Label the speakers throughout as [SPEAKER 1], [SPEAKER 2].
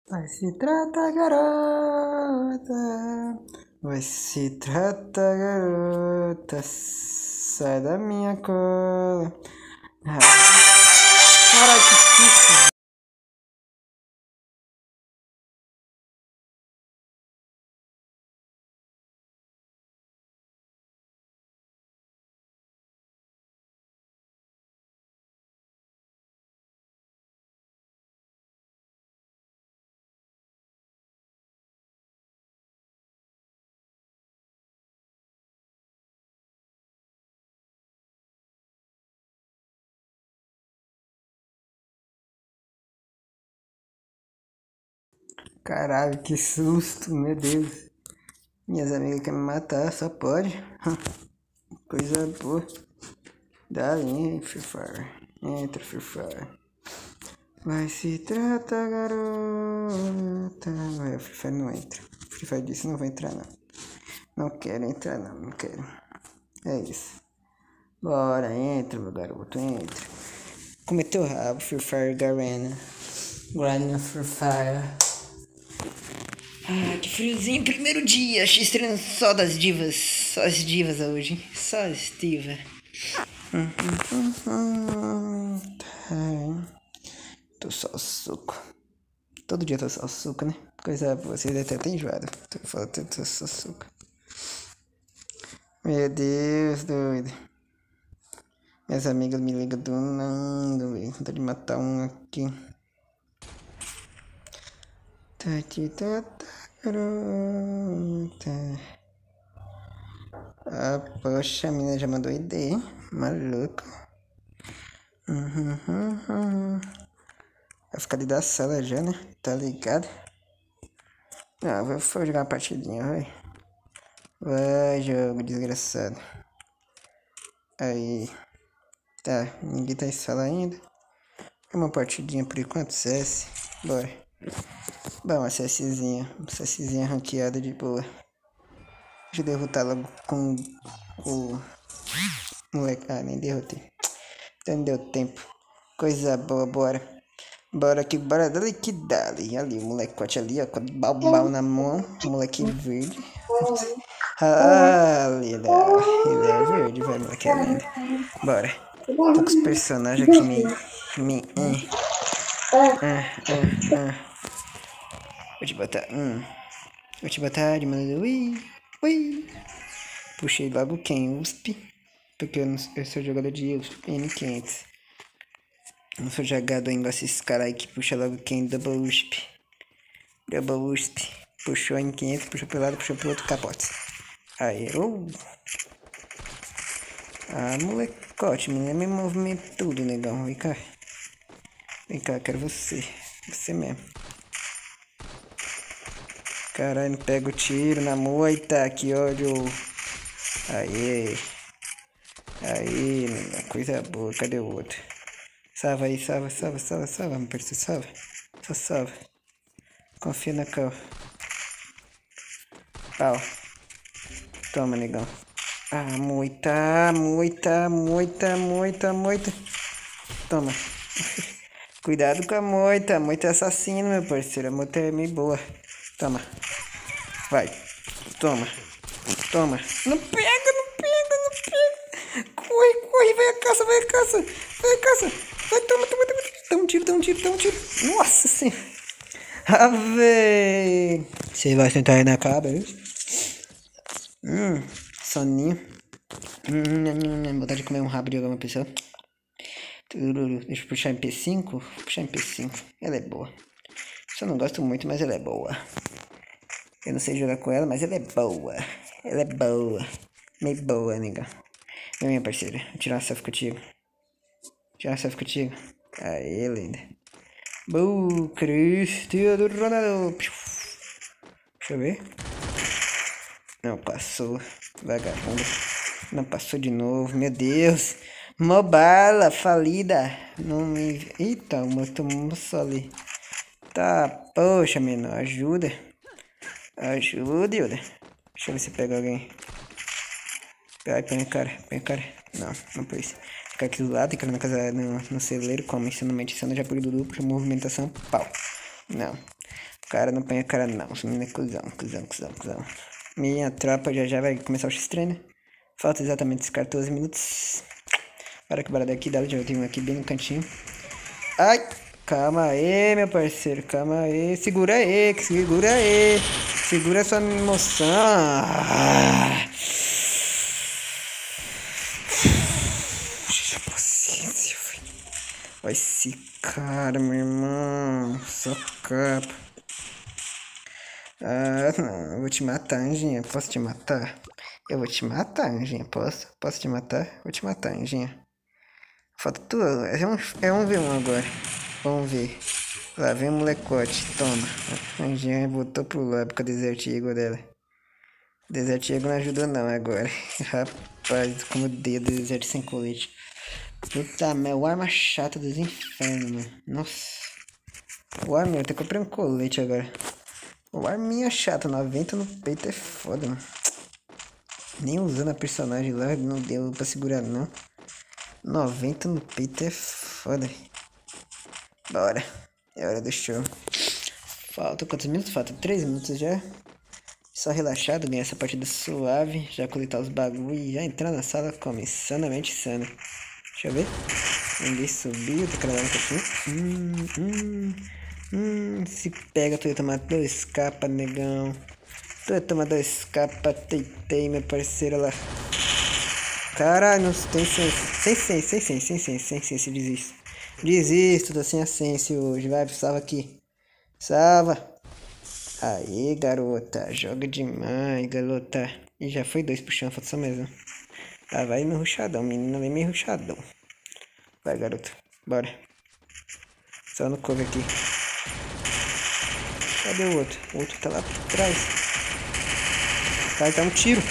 [SPEAKER 1] Vai se trata, garota. Vai se trata, garota. Sai da minha cola. Caralho, que susto. Caralho, que susto, meu Deus. Minhas amigas querem me matar, só pode. Coisa boa. Dá aí, Free Fire. Entra, Free Fire. Vai se trata, garota. Vai, o Free Fire não entra. O Free Fire disse não vai entrar, não. Não quero entrar, não quero. É isso. Bora, entra, meu garoto, entra. Cometeu rabo, Free Fire Garena. Garena Free Fire. Ah, que friozinho, primeiro dia. X-treino só das divas. Só as divas hoje. Só as divas. Tô só suco. Todo dia tô só suco, né? Coisa boa, vocês até tem enjoado. Tô falando, tô só suco. Meu Deus, doido. Minhas amigas me ligam do nada, velho. Vontade de matar um aqui. Garota. Ah, poxa, a menina já mandou ID, hein? Maluco. Vai ficar ali da sala já, né? Tá ligado? Ah, vou jogar uma partidinha, vai. Vai, jogo desgraçado. Aí. Tá, ninguém tá em sala ainda. Uma partidinha por enquanto, CS. Bora. Bom, uma CSzinha. Uma CSzinha ranqueada de boa. Deixa eu derrotar logo com o moleque. Ah, nem derrotei. Então não deu tempo. Coisa boa, bora. Bora aqui, bora dali que dali. Ali, o molecote ali, ó, com o balbal na mão. Moleque verde. Ah, ele é verde, vai, moleque é lindo. Bora. Tô com os personagens aqui Vou te botar. Vou te botar de maneira. Ui. Puxei logo quem? USP. Porque eu sou jogador de USP N500. Não sou jogado ainda esses caras aí que puxa logo quem? Double USP. Puxou em 500, puxou pro lado, puxou pro outro capote. Aí, Ah, molecote, menina, me movimento tudo, negão. Vem cá. Vem cá, quero você. Você mesmo. Caralho, não pega o tiro na moita, que ódio. Aí, menina, coisa boa. Cadê o outro? Salva aí, salva. Meu parceiro, salva. Só salva. Confia na cal. Pau. Toma, negão. Ah, moita. Toma. Cuidado com a moita. A moita é assassina, meu parceiro. A moita é meio boa. Toma. Vai. Toma. Não pega. Corre. Vai a caça. Vai, toma. Dá um tiro. Nossa senhora. Ah, véi. Você vai sentar aí na cabeça. Soninho. Vontade de comer um rabo de alguma pessoa. Deixa eu puxar MP5. Ela é boa. Só não gosto muito, mas ela é boa. Eu não sei jogar com ela, mas ela é boa. Meio boa, nega. Vem, minha parceira. Vou tirar uma selfie contigo. Aê, linda. Cristiano Ronaldo. Deixa eu ver. Não passou. Vagabundo. Não passou de novo. Meu Deus. Mobala falida. Não me... Eita, tomou só ali. Tá, poxa, menor. Ajuda, Hilda. Deixa eu ver se pega alguém. Ai, põe a cara. Não pôs. Fica aqui do lado, fica na casa, no celeiro, como ensinamento, já por do duplo, movimentação, pau. Não. Cara, não põe a cara não. Esse menino é cuzão. Minha tropa já vai começar o X-Treino, né? Falta exatamente esses 14 minutos. Bora que bora daqui, dá já tem um aqui bem no cantinho. Ai! Calma aí, meu parceiro. Calma aí. Segura aí, segura aí. Segura sua emoção. Paciência, filho. Olha esse cara, meu irmão. Só capa. Ah, não. Eu vou te matar, Anjinha. Posso te matar? Eu vou te matar, Anjinha. Posso te matar? Vou te matar, Anjinha. Falta tu. É um V1 agora. Vamos ver. Lá vem o molecote. Toma. A Anjinha voltou pro lab com a Desert Eagle dela. Desert Eagle não ajudou não agora. Rapaz, como odeio Desert sem colete. Puta merda, o arma chata dos infernos, mano. Nossa. O arma, eu até comprei um colete agora. O arminha chata, 90 no peito é foda, mano. Nem usando a personagem lá, não deu pra segurar não. 90 no peito é foda. Bora. É hora do show. Falta quantos minutos? Falta 3 minutos já. Só relaxado, ganhar essa partida suave. Já coletar os bagulho e já entrar na sala como insanamente insano. Deixa eu ver. Ninguém subiu, tá cravando um pouquinho. Se pega, tu ia tomar 2 capa, negão. Tu ia tomar 2 capa, teitei, meu parceiro lá. Caralho, não tem sem sense, desisto. Desisto, tô sem a sense hoje, vai, salva aqui. Salva. Aí, garota, joga demais, garota. E já foi 2 pro chão, falta só mais um. Ah, vai meio ruxadão, menina, vem meio ruxadão. Vai, garoto, bora. Só no cover aqui. Cadê o outro? O outro tá lá por trás. Vai dar um tiro.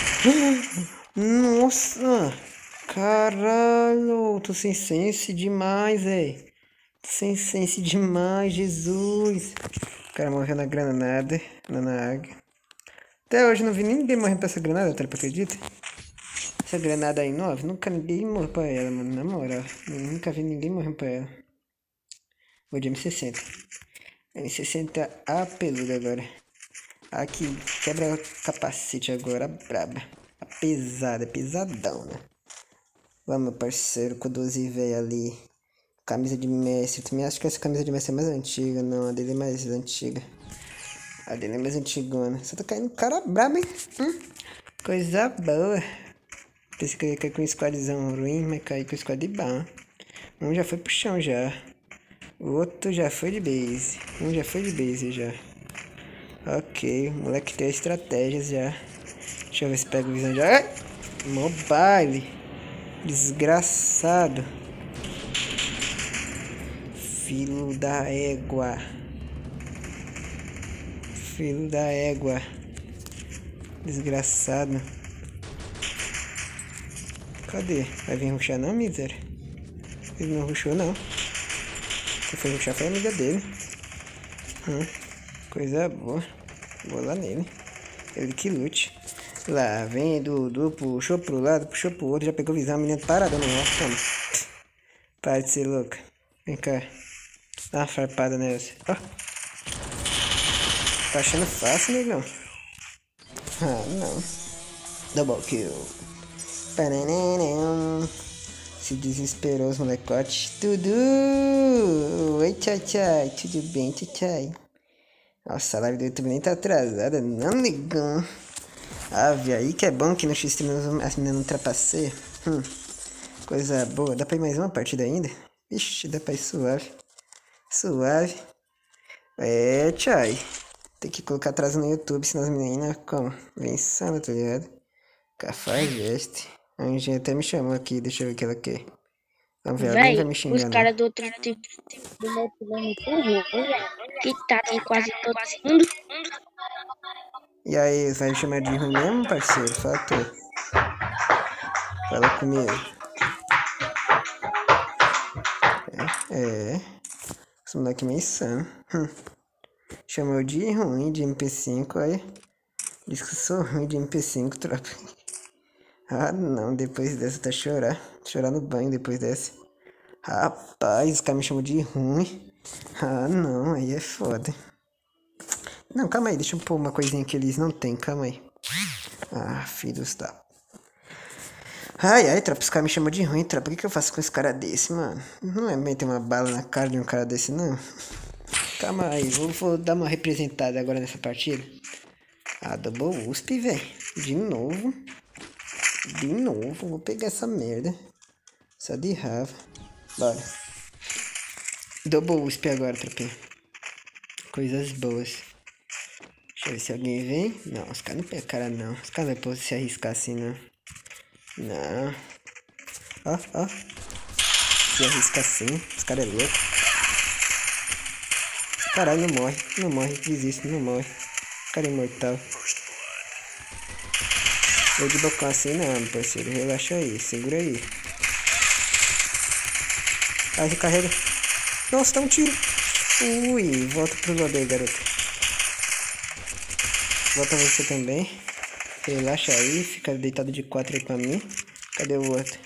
[SPEAKER 1] Nossa! Caralho! Tô sem sense demais, velho. Sem sense demais, Jesus. O cara morreu na granada, na águia. Até hoje não vi ninguém morrendo pra essa granada, tá? Acredita? Essa granada aí nova, nunca ninguém morreu pra ela, mano. Na moral, eu nunca vi ninguém morrendo pra ela. Vou de M60. M60 a peluda agora. Aqui, quebra o capacete agora, braba. A pesada, pesadão, né? Vamos, meu parceiro, com o 12 velho ali. Camisa de mestre. Também acho que essa camisa de mestre é mais antiga. Não, a dele é mais antiga. A dele é mais antigona. Só tá caindo cara brabo, hein? Coisa boa. Pensei que eu ia cair com um squadzão ruim, mas caí com um squad bom. Um já foi pro chão já. O outro já foi de base. Um já foi de base já. Ok, o moleque tem estratégias já. Deixa eu ver se pega visão já. Ai! Mobile. Desgraçado. Filho da égua. Filho da égua. Desgraçado. Cadê? Vai vir ruxar não, miséria? Ele não ruxou não. Quem foi ruxar foi a amiga dele. Coisa boa. Vou lá nele. Ele que lute. Lá vem Dudu, puxou pro lado, puxou pro outro, já pegou visão, a menina paradão no rosto, toma. Para de ser louca. Vem cá. Dá uma farpada nessa. Ó. Tá achando fácil, negão? Ah, não. Double kill. Se desesperou os molecotes. Dudu! Oi, tchai. Tudo bem, tchai? Nossa, a live do YouTube nem tá atrasada, não, negão. Ave, aí que é bom que no X-Stream as meninas não trapaceiam. Coisa boa. Dá pra ir mais uma partida ainda? Ixi, dá pra ir suave. Suave. É, tchai. Tem que colocar atraso no YouTube, senão as meninas, como? Vem insana, tá ligado? Cafajeste. A Anjinha até me chamou aqui, deixa eu ver o que ela quer. Vamos ver, alguém vai me xingar,
[SPEAKER 2] os caras do outro tipo do meu plano que tá em quase todo mundo.
[SPEAKER 1] E aí, vai me chamar de ruim mesmo, parceiro? Fala tu. Fala comigo. Esse moleque meio insano. Chamou de ruim de MP5, aí. Diz que eu sou ruim de MP5, tropa. Ah, não, depois dessa tá chorar. Chorar no banho depois dessa. Rapaz, os caras me chamam de ruim. Ah, não, aí é foda. Não, calma aí, deixa eu pôr uma coisinha que eles não tem, calma aí. Ah, filhos da... Ai, tropa, os caras me chamam de ruim, tropa. O que eu faço com esse cara desse, mano? Não é meter uma bala na cara de um cara desse, não. Calma aí, vou dar uma representada agora nessa partida. Ah, double USP, velho. De novo. Vou pegar essa merda. Só de raiva. Bora. Double USP agora, tropinha. Coisas boas. Deixa eu ver se alguém vem. Não, os caras não pegam cara, não. Os caras não vão se arriscar assim, não. Não. Ó. Se arrisca assim. Os caras é louco. Caralho, não morre, desiste, não morre. O cara é imortal. Eu de bocão assim não, parceiro. Relaxa aí, segura aí. Aí, recarrega. Nossa, dá um tiro. Ui, volta pro lado aí, garoto. Volta você também. Relaxa aí, fica deitado de 4 aí pra mim. Cadê o outro?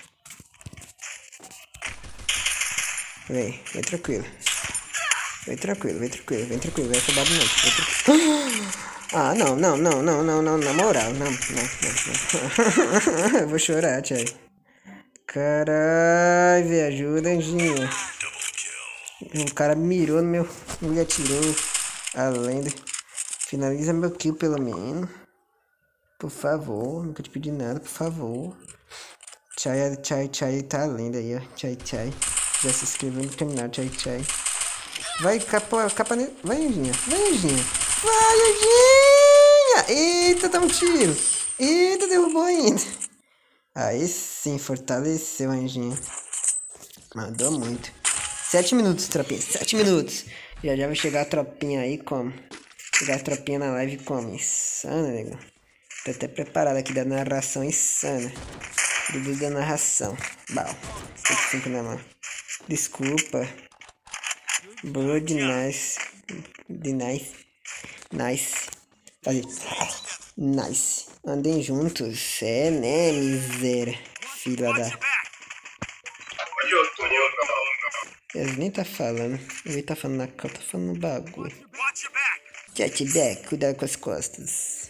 [SPEAKER 1] Vem tranquilo. Vem tranquilo, vai acabar de novo. Ah, não, na moral, não. Eu vou chorar, Thiago. Caralho, velho, ajuda, Anjinha. O cara mirou no meu... Me atirou a lenda. Finaliza meu kill, pelo menos. Por favor, nunca te pedi nada, por favor. Chai, tá lenda aí, ó. Chai. Já se inscreveu no canal, Chai. Vai, capa nele. Vai, Anjinha. Eita, dá um tiro. Eita, derrubou ainda. Aí sim, fortaleceu, Anjinha. Mandou muito. 7 minutos, tropinha. 7 minutos. Já vai chegar a tropinha aí como? Chegar a tropinha na live como? Insana, nego. Tô até preparado aqui da narração insana. Dudu da narração. Bal. 5 na mão. Desculpa. Blood nice. Nice. Fazer. Nice. Andem juntos. É, né, miséria. Filha da... Eles nem tá falando. Ele tá falando na cara, tá falando no bagulho. Chat back, cuidado com as costas.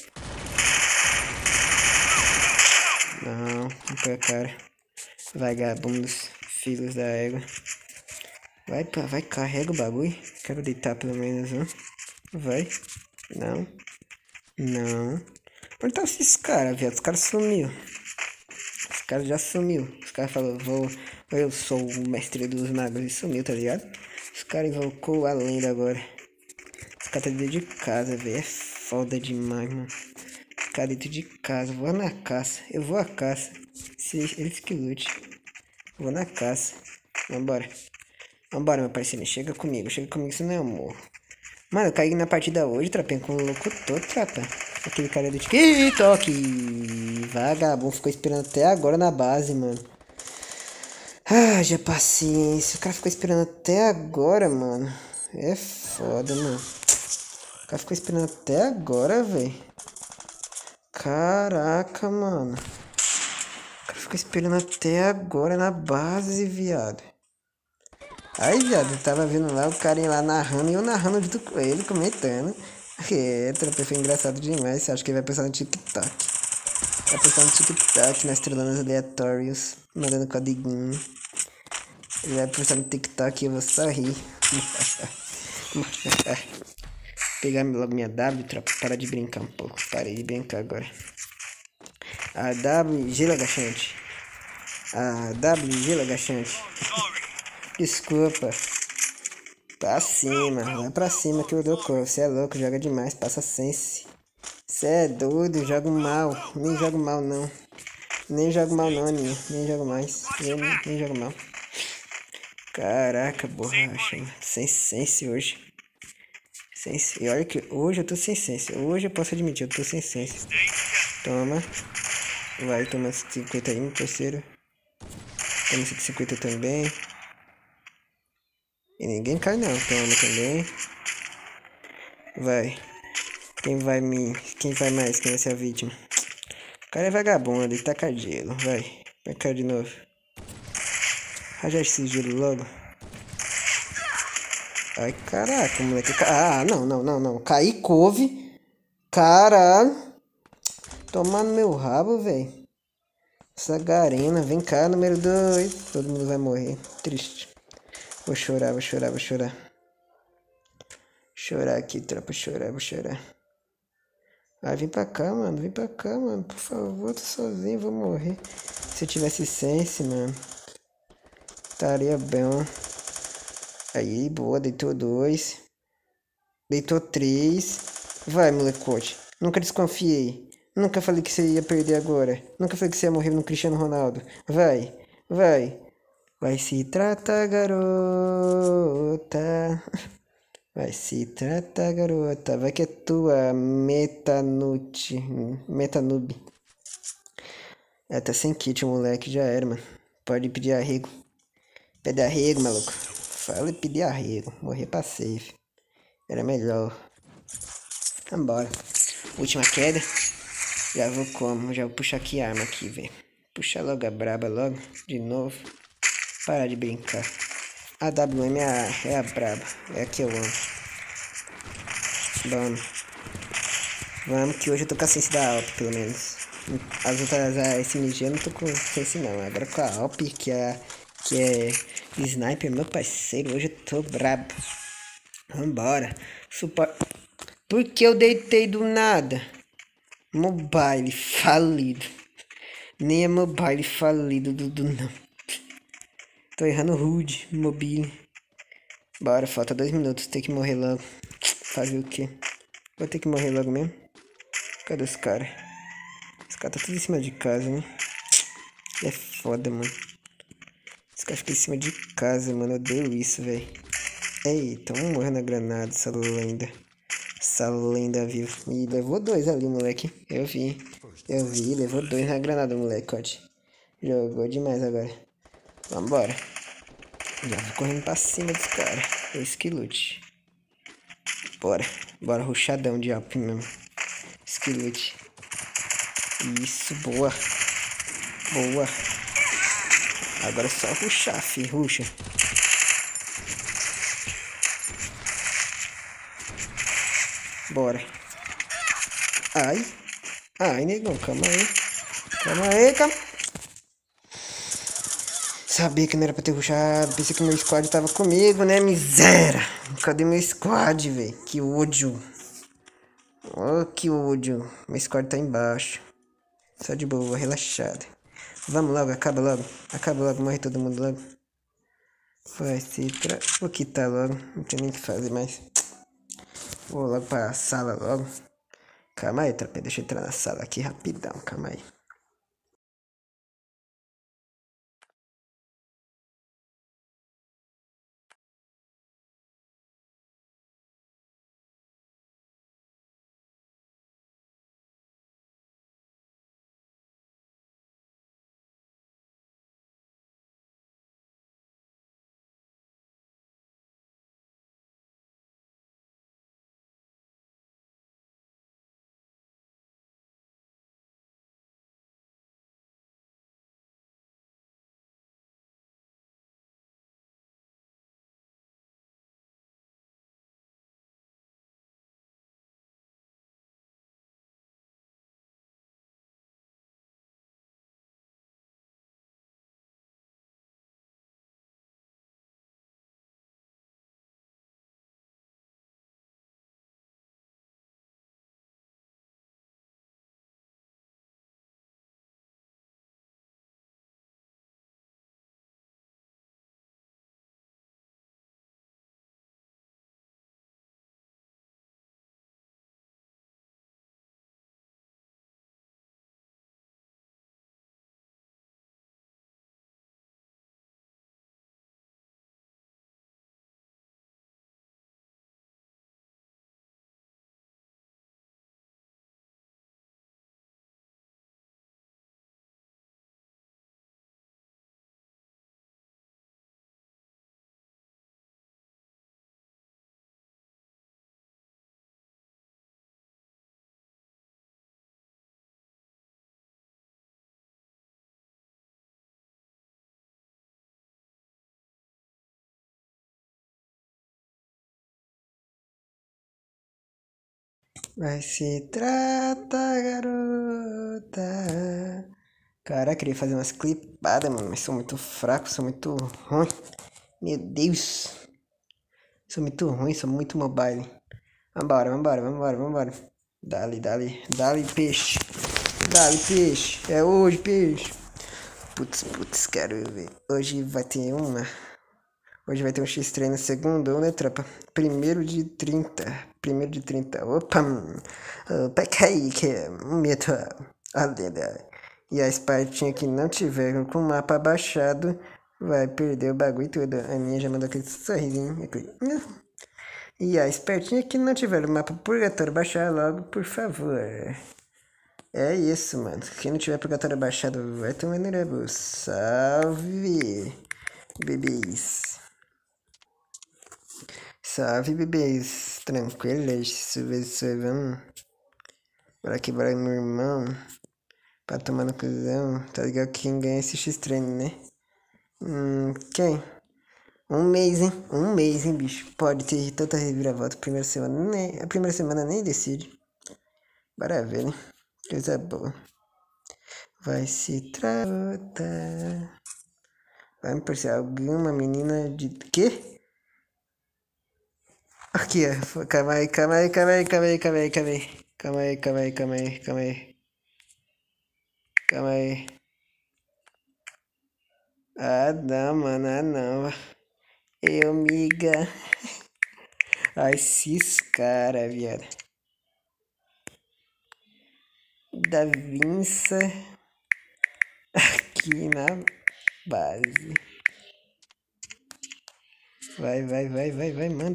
[SPEAKER 1] Não pra cara. Vagabundos, filhos da égua. Vai, carrega o bagulho. Quero deitar pelo menos, não. Vai. Não. Onde tá esses caras, viado? Os caras sumiu. Os caras já sumiu. Os caras falaram, eu sou o mestre dos magos e sumiu, tá ligado? Os caras invocou a lenda agora. Os caras tá dentro de casa, velho. É foda demais, mano. Os caras dentro de casa. Vou na caça. Eu vou à caça. Eles que lute. Vou na caça. Vambora, meu parceiro. Chega comigo, senão eu morro. Mano, eu caí na partida hoje, trapinha, com o locutor, trapa. Aquele cara do TikTok. Vagabundo, ficou esperando até agora na base, mano. Ah, já paciência. O cara ficou esperando até agora, mano. É foda, mano. O cara ficou esperando até agora, velho. Caraca, mano. O cara ficou esperando até agora na base, viado. Aí, viado, eu tava vendo lá o cara ir lá narrando e eu narrando junto com ele, comentando. Tropa, foi engraçado demais. Acho que ele vai postar no TikTok. Vai postar no TikTok, nas trelonas aleatórios, mandando codiguinho. Ele vai postar no TikTok e eu vou só rir. Pegar logo minha W, tropa. Para de brincar um pouco. Parei de brincar agora. A W, gelo agachante. Desculpa. Pra cima, vai pra cima que eu dou cor. Você é louco, joga demais, passa sense. Você é doido, jogo mal. Nem jogo mal não. Aninha. Nem jogo mais. Nem jogo mal. Caraca, borracha. Sem sense hoje. E olha que hoje eu tô sem sense. Hoje eu posso admitir, eu tô sem sense. Toma. Vai, toma 50 aí, meu parceiro. Toma 150 também. E ninguém cai não. Toma também. Vai. Quem vai mais? Quem vai ser a vítima? O cara é vagabundo, ele taca gelo. Vai cair de novo. Raja esse gelo logo. Ai, caraca, moleque. Ah, não, não, não, não. Caí couve. Caralho. Toma no meu rabo, velho. Essa garena. Vem cá, número 2. Todo mundo vai morrer. Triste. Vou chorar, vou chorar, vou chorar. Chorar aqui, tropa. Chorar, vou chorar. Ah, vem pra cá, mano. Vem pra cá, mano. Por favor, tô sozinho, vou morrer. Se eu tivesse sense, mano. Estaria bom. Aí, boa. Deitou 2. Deitou 3. Vai, molecote. Nunca desconfiei. Nunca falei que você ia perder agora. Nunca falei que você ia morrer no Cristiano Ronaldo. Vai, vai. Vai se tratar, garota. Vai se tratar, garota. Vai que é tua, metanute. Metanube. É, tá sem kit, o moleque. Já era, mano. Pode pedir arrego. Pede arrego, maluco. Fala e pedir arrego. Morrer pra safe. Era melhor. Vambora. Última queda. Já vou como? Já vou puxar aqui a arma aqui, velho. Puxar logo a braba logo. De novo. Parar de brincar. A WM é a braba. É a que eu amo. Vamos. Vamos que hoje eu tô com a sense da Alp, pelo menos. As outras, a SMG eu não tô com sense não. Agora com a Alp, que é Sniper, meu parceiro. Hoje eu tô brabo. Vambora. Por que eu deitei do nada? Mobile falido. Nem é mobile falido, Dudu, não. Tô errando rude, mobile. Bora, falta 2 minutos, tem que morrer logo. Fazer o quê? Vou ter que morrer logo mesmo. Cadê os caras? Os caras tá tudo em cima de casa, né? É foda, mano. Os caras ficam em cima de casa, mano. Eu odeio isso, velho. Eita, vamos morrer na granada, essa lenda. Essa lenda viva. E levou 2 ali, moleque. Eu vi. Eu vi, levou 2 na granada, moleque, ó. Jogou demais agora. Vambora. Já vou correndo pra cima dos caras. Esse que lute. Bora. Bora, ruxadão de Alp mesmo. Esse lute. Isso, boa. Boa. Agora é só ruxar, fi. Ruxa. Bora. Ai. Ai, negão. Calma aí. Calma aí, calma. Sabia que não era pra ter ruxado. Pensei que meu squad tava comigo, né? Miséria. Cadê meu squad, velho? Que ódio. Oh, que ódio. Meu squad tá embaixo. Só de boa, relaxado. Vamos logo, acaba logo. Acaba logo, morre todo mundo logo. Vai se tra... Vou quitar logo. Não tem nem o que fazer mais. Vou logo pra sala logo. Calma aí, tropa. Deixa eu entrar na sala aqui rapidão. Calma aí. Vai se trata, garota. Cara, queria fazer umas clipadas, mano, mas sou muito fraco, sou muito ruim. Meu Deus. Sou muito ruim, sou muito mobile. Vambora. Dali, peixe. Dali, peixe. É hoje, peixe. Putz, quero ver. Hoje vai ter uma. Hoje vai ter um X-Treino segundo, né, tropa? Primeiro de 30. Opa, opa, Kaique, meto a lenda. E a Spartinha que não tiver com o mapa abaixado vai perder o bagulho todo. A minha já mandou aquele sorrisinho. E a Spartinha que não tiver o mapa purgatório baixar logo, por favor. É isso, mano. Quem não tiver purgatório baixado vai tomar no rabo. Salve, bebês. Salve, bebês. Tranquilos. Vamos. Bora, meu irmão. Pra tomar no cuzão. Tá ligado que quem ganha esse X-Treino, né? Quem? Um mês, hein, bicho. Pode ter tanta reviravolta. A primeira semana nem decide. Bora ver, né? Coisa boa. Vai se tratar. Vai me parecer alguma menina de quê? Aqui, ó. Calma aí. Ah, não, mano, não. Eu, miga. Ai, esses cara, viado. Da Vinça. Aqui na base. Vai. Manda.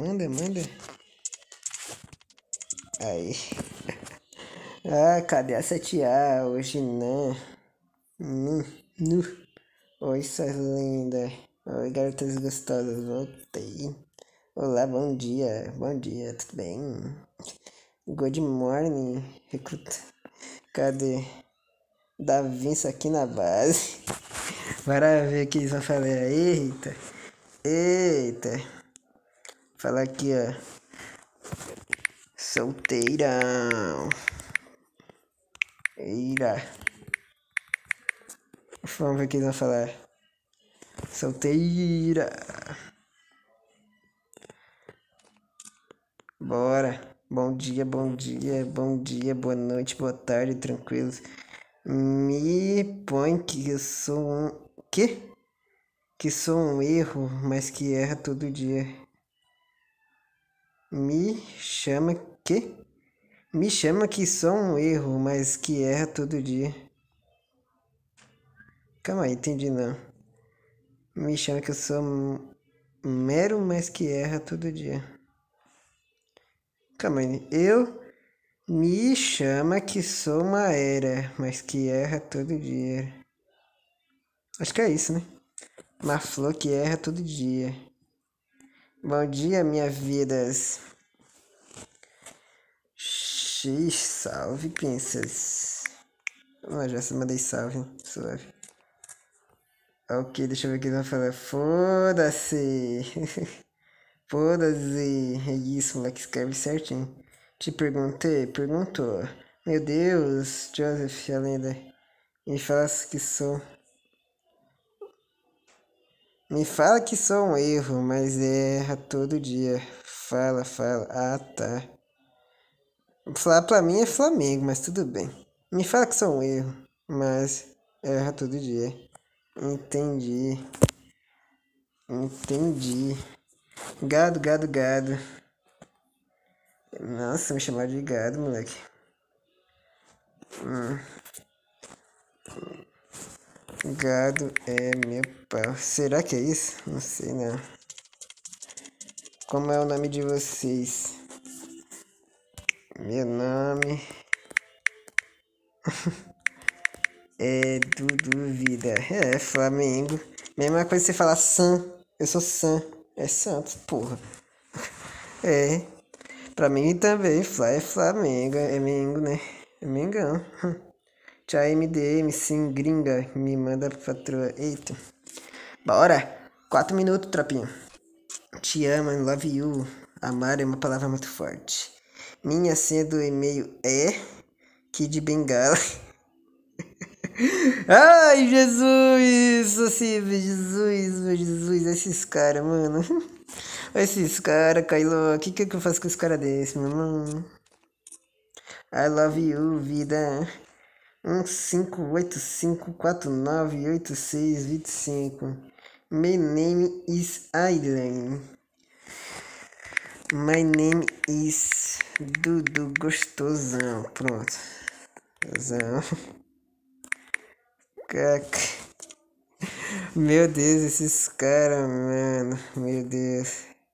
[SPEAKER 1] Aí. Ah, cadê a 7A? Hoje não. Nu. Oi, suas lindas. Oi, garotas gostosas. Voltei. Olá, bom dia. Tudo bem? Good morning. Recruta. Cadê? Da Vinça aqui na base. Bora ver o que eles vão falar. Eita. Fala aqui, ó. Solteirão. Eira. Vamos ver o que eles vão falar. Solteira. Bora. Bom dia, boa noite, boa tarde, tranquilos. Me põe que eu sou um... Quê? Que sou um erro, mas que erra todo dia. Me chama que sou um erro, mas que erra todo dia. Calma aí, entendi não. Me chama que eu sou mero, mas que erra todo dia. Calma aí, me chama que sou uma era, mas que erra todo dia. Acho que é isso, né? Uma flor que erra todo dia. Bom dia, minha vidas. Salve, princess. Já mandei salve, suave. Ok, deixa eu ver o que ele vai falar. Foda-se. Foda-se. É isso, moleque, escreve certinho. Te perguntou. Meu Deus, Joseph, a lenda. Me fala que sou... Me fala que sou um erro, mas erra todo dia. Fala. Ah, tá. Falar pra mim é Flamengo, mas tudo bem. Me fala que sou um erro, mas erra todo dia. Entendi. Gado. Nossa, me chamaram de gado, moleque. Gado é meu pau. Será que é isso? Não sei não. Como é o nome de vocês? Meu nome é Dudu Vida. É, Flamengo. Mesma coisa que você falar Sam. Eu sou Sam. É Santos, porra. É. Pra mim também, é Flamengo. É Mengo, né? É Mengão. Tchau, MDM, sim, gringa. Me manda pra patroa. Eita. Bora. 4 minutos, tropinha. Te amo, love you. Amar é uma palavra muito forte. Minha senha do e-mail é Kid Bengala. Ai, Jesus! Assim, Jesus, esses caras, mano. Esses caras, Kylo. O que eu faço com os caras desse, meu irmão? I love you, vida. 1585498625. My name is Aileen. My name is Dudu Gostosão. Pronto. Gostosão. Caca. Meu Deus, esses caras, mano. Meu Deus.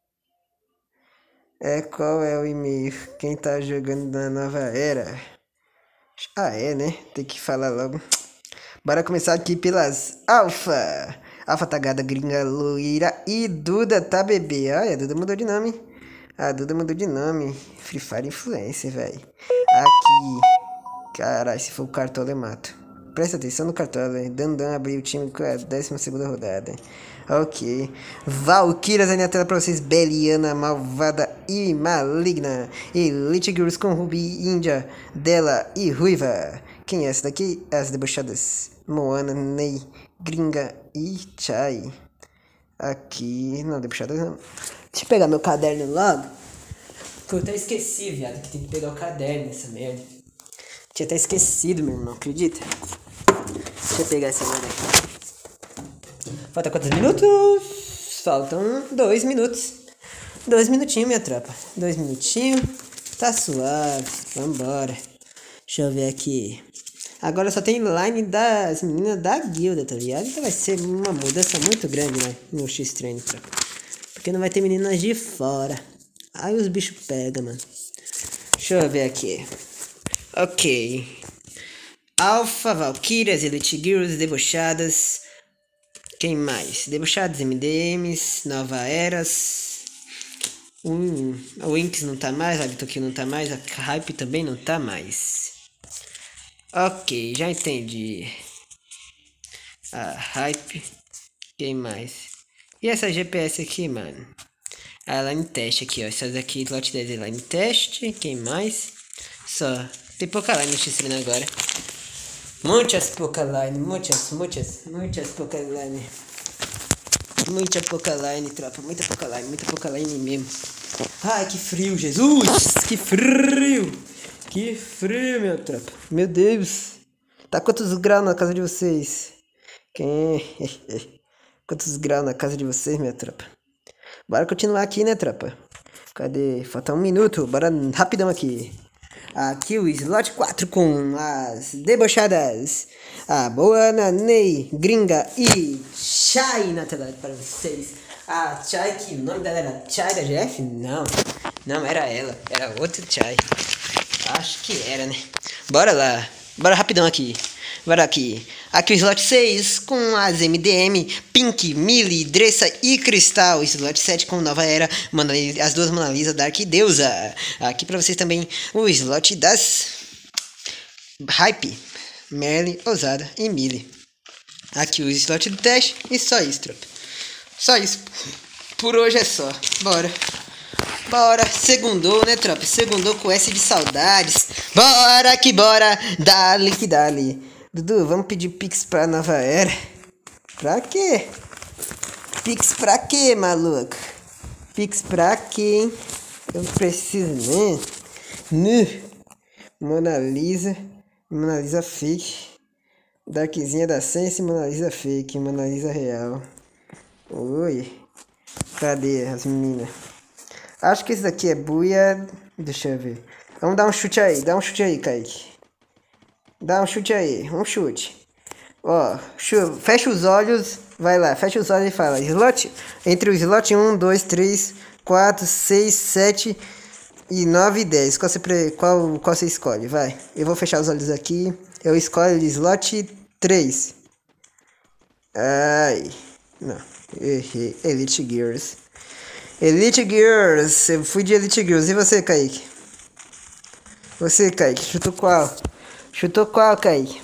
[SPEAKER 1] Qual é o e-mail? Quem tá jogando na nova era? Né? Tem que falar logo. Bora começar aqui pelas Alfa. Alfa Tagada, Gringa, Loira e Duda, tá, bebê? Olha, a Duda mudou de nome. A Duda mudou de nome. Free Fire Influencer, velho. Aqui. Caralho, se for o Cartola eu mato. Presta atenção no Cartola. Dandan abriu o time com a 12ª rodada. Ok. Valkyrias aí na tela pra vocês. Beliana, malvada e maligna. Elite Girls com Ruby, Índia, Dela e Ruiva. Quem é essa daqui? As debochadas. Moana, Ney, Gringa e Chai. Aqui. Não, debochadas não. Deixa eu pegar meu caderno logo. Que eu até esqueci, viado, que tem que pegar o caderno nessa merda. Tinha até esquecido, meu irmão, acredita? Deixa eu pegar essa merda aqui. Falta quantos minutos? Faltam 2 minutos. 2 minutinhos, minha tropa. 2 minutinhos. Tá suave. Vambora. Deixa eu ver aqui. Agora só tem line das meninas da guilda, tá ligado? Então vai ser uma mudança muito grande, né? No X-Train, tropa. Porque não vai ter meninas de fora. Aí os bichos pegam, mano. Deixa eu ver aqui. Ok. Alpha, Valkyrias, Elite Girls, Debochadas. Quem mais? Debochadas, MDMs, Nova Eras. A Winx não tá mais, a Vitokil não tá mais, a Hype também não tá mais. Ok, já entendi. A Hype. Quem mais? E essa GPS aqui, mano? A Line Test aqui, ó. Essas aqui, slot 10 é Line Test. Quem mais? Só. Tem pouca line no X-Train agora. Muitas pouca line. Muitas pouca line. Muita pouca line, tropa. Muita pouca line mesmo. Ai, que frio, Jesus! Que frio! Que frio, meu tropa. Meu Deus. Tá quantos graus na casa de vocês? Quantos graus na casa de vocês, minha tropa? Bora continuar aqui, né, tropa? Cadê? Falta 1 minuto. Bora rapidão aqui. Aqui o slot 4 com as debochadas. A Moana, Ney, Gringa e Chai na tela para vocês. A Chai, que o nome dela era Chai da GF? Não era ela. Era outra Chai. Acho que era, né? Bora lá. Bora rapidão aqui. Bora aqui. Aqui o slot 6 com as MDM, Pink, Millie, Dressa e Cristal. Slot 7 com Nova Era, as duas Mona Lisa, Dark e Deusa. Aqui pra vocês também o slot das Hype, Merlin, Ousada e Millie. Aqui o slot do teste e só isso, tropa. Só isso. Por hoje é só. Bora, segundou, né, tropa? Segundou com S de saudades. Bora que bora, dali que dali. Dudu, vamos pedir Pix pra Nova Era. Pra quê? Pix pra quê, maluco? Pix pra quê, hein? Eu preciso, né? Mona Lisa fake. Darkzinha da Sense, Mona Lisa fake, Mona Lisa real. Oi. Cadê as meninas? Acho que esse daqui é buia. Deixa eu ver. Vamos dar um chute aí, Kaique. Dá um chute aí, um chute. Ó, fecha os olhos, vai lá, fecha os olhos e fala. Slot, entre o slot 1, 2, 3, 4, 6, 7 e 9 e 10. Qual você escolhe? Vai. Eu vou fechar os olhos aqui. Eu escolho slot 3. Ai, não. Errei. Elite Girls. Eu fui de Elite Girls. E você, Kaique? Chutou qual? Chutou qual, Kaique?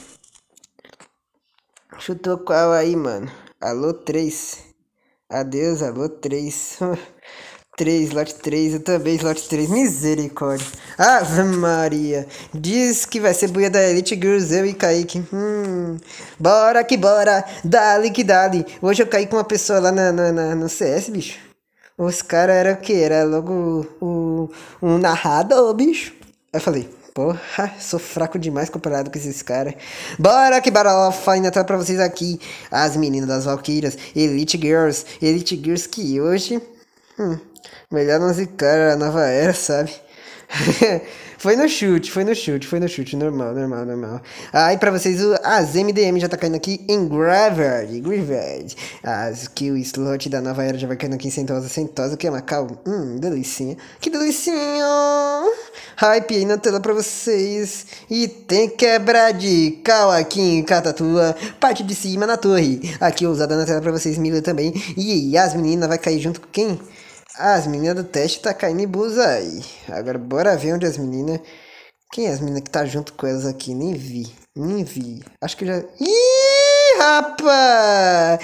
[SPEAKER 1] Chutou qual aí, mano? Alô 3. Adeus, alô 3. slot 3, eu também, slot 3, misericórdia. Ave Maria, diz que vai ser buia da Elite Girls, eu e Kaique. Bora que bora, dali que dali. Hoje eu caí com uma pessoa lá no CS, bicho. Os caras eram o quê? Era logo um narrador, bicho. Aí eu falei, porra, sou fraco demais comparado com esses caras. Bora que bora, ó, na tela pra vocês aqui. As meninas das Valkyrias, Elite Girls que hoje... melhor não zicar a nova era, sabe? Foi no chute, normal. Aí pra vocês, as MDM já tá caindo aqui em Graveyard. Que o slot da nova era já vai caindo aqui em Sentosa, que é Macau. Delicinha. Que delicinha! Hype aí na tela pra vocês. E tem quebra de cal aqui em Catatua, parte de cima na torre. Aqui ousada na tela pra vocês, Mila também. E as meninas vai cair junto com quem? As meninas do teste tá caindo em bullseye. Agora bora ver onde as meninas... Quem é as meninas que tá junto com elas aqui? Nem vi. Acho que já... Ih, rapaz!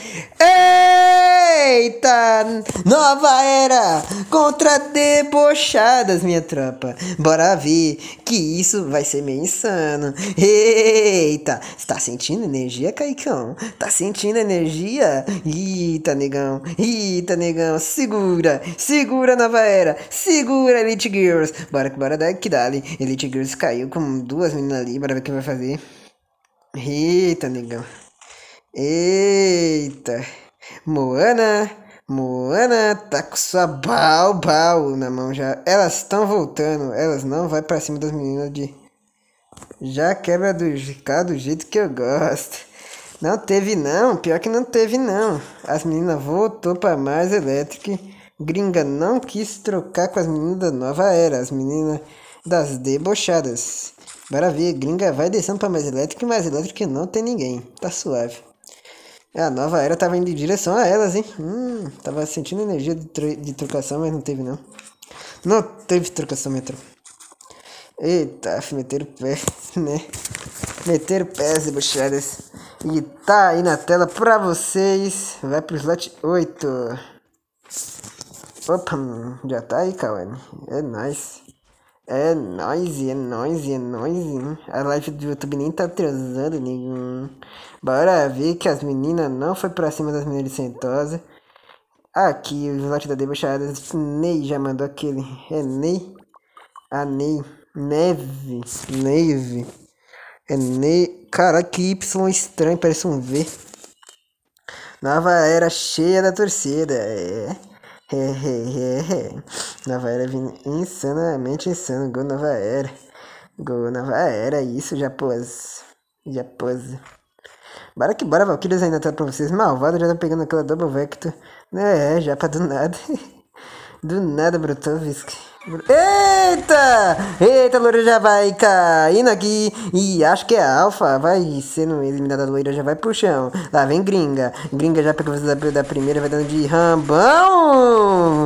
[SPEAKER 1] Eita! Nova era contra debochadas, minha tropa. Bora ver que isso vai ser meio insano. Eita! Você tá sentindo energia, Caicão? Tá sentindo energia? Eita, negão. Segura, nova era. Segura, Elite Girls. Bora daqui, dali. Elite Girls caiu com duas meninas ali. Bora ver o que vai fazer. Eita, negão. Eita. Moana tá com sua bal na mão já. Elas estão voltando. Elas não vai pra cima das meninas de... Já quebra do jeito que eu gosto. Não teve não. Pior que não teve não. As meninas voltou pra Mars Electric. Gringa não quis trocar com as meninas da nova era. As meninas das debochadas. Bora ver. Gringa vai descendo pra Mars Electric. Mars Electric não tem ninguém. Tá suave. A nova era tava indo em direção a elas, hein? Tava sentindo energia de trocação, mas não teve, não. Não teve trocação, metro. Eita, meteram o pé, né? Meteram o pé, as debochadas. E tá aí na tela pra vocês. Vai pro slot 8. Opa, já tá aí, Kawane. É nóis. É nóis. A live do YouTube nem tá atrasando nenhum. Bora ver que as meninas não foi pra cima das meninas de Sentosa. Aqui, o slot da debochada. Ney já mandou aquele. É Ney? A Ney. Neve. É Ney. Caraca, que Y estranho, parece um V. Nova era cheia da torcida. Nova era vindo insanamente insano. Gol nova era. Isso, já pôs. Bora que bora, Valkyrias ainda tá pra vocês. Malvado já tá pegando aquela double vector. Já pra do nada. Do nada, Brutovisk. Eita, loira já vai caindo aqui. E acho que é a Alpha. Vai sendo eliminada a loira, já vai pro chão. Lá vem Gringa. Gringa já pegou da primeira, vai dando de rambão.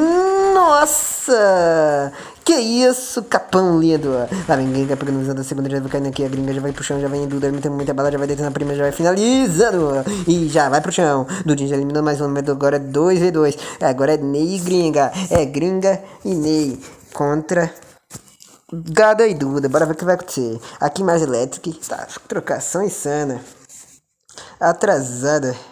[SPEAKER 1] Nossa! Que isso, capão lindo. Lá vem Gringa pegando visão da segunda, já vai caindo aqui. A Gringa já vai pro chão, já vai indo. Tem muita bala, já vai deitando a primeira, já vai finalizando. E já vai pro chão. Dudinho já eliminou mais um, mas agora é 2v2. Agora é Ney e Gringa. É Gringa e Ney contra Gada e Duda. Bora ver o que vai acontecer. Aqui mais Electric. Tá, trocação insana. Atrasada.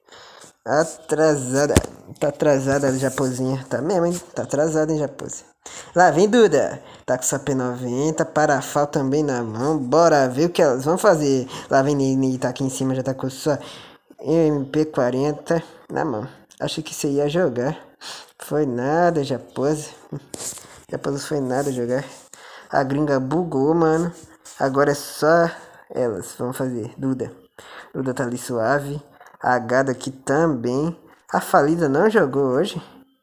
[SPEAKER 1] Tá atrasada a Japozinha. Tá mesmo, hein? Tá atrasada, hein, Japozinha. Lá vem Duda. Tá com sua P90. Parafal também na mão. Bora ver o que elas vão fazer. Lá vem Nini. Tá aqui em cima. Já tá com sua MP40 na mão. Achei que você ia jogar. Foi nada, Japosa. Japosa foi nada jogar. A gringa bugou, mano. Agora é só elas. Vamos fazer. Duda tá ali suave. A Gada aqui também. A Falida não jogou hoje.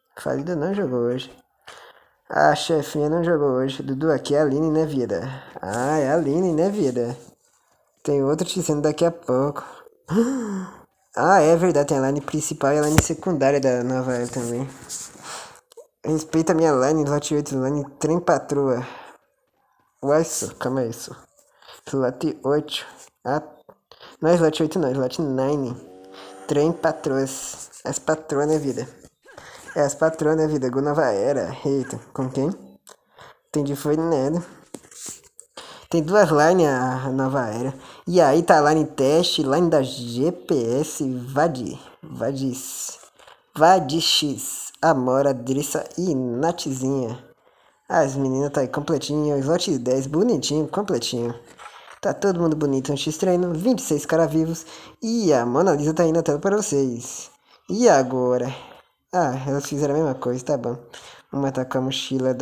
[SPEAKER 1] A chefinha não jogou hoje. Dudu aqui é a Aline, né, vida? Ah, é a Aline, né, vida? Tem outro te sendo daqui a pouco. Ah, é verdade. Tem a line principal e a line secundária da nova era também. Respeita a minha line, slot 8, line trem patroa. Uai, só, calma aí, só. Slot 8. Ah, não é slot 8 não, é slot 9. Trem patroas. As patroas, né, vida? É as patronas, vida. Gol Nova Era. Eita, com quem? Entendi, foi nada. Tem duas lines a Nova Era. E aí tá line teste, line da GPS, Vadix, Amora, Drissa e Natzinha. As meninas tá aí completinho, slot 10, bonitinho, completinho. Tá todo mundo bonito no X-Treino, 26 caras vivos. E a Mona Lisa tá aí na tela para vocês. E agora? Ah, elas fizeram a mesma coisa, tá bom. Uma tá com a mochila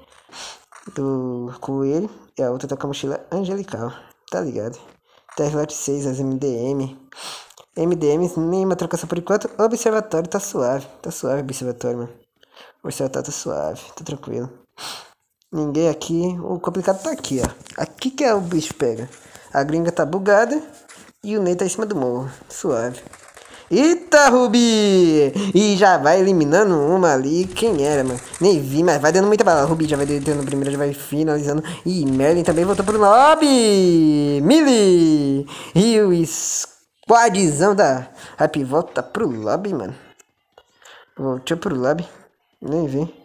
[SPEAKER 1] do coelho e a outra tá com a mochila angelical, tá ligado? Tá slot 6, as MDM. MDMs, nenhuma trocação por enquanto. Observatório tá suave observatório, mano. O observatório tá suave, tá tranquilo. Ninguém aqui. O complicado tá aqui, ó. Aqui que é o bicho pega. A gringa tá bugada e o Ney tá em cima do morro. Suave. Eita, Rubi! E já vai eliminando uma ali. Quem era, mano? Nem vi, mas vai dando muita bala. Rubi já vai dando primeiro, já vai finalizando. E Merlin também voltou pro lobby. Millie! E o squadzão da Hype volta pro lobby, mano. Voltou pro lobby. Nem vi.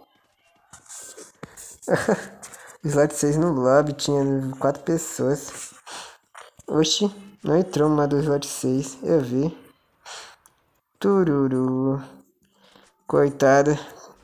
[SPEAKER 1] Slot 6 no lobby, tinha 4 pessoas. Oxi, não entrou uma do slot 6, eu vi. Tururu. Coitada.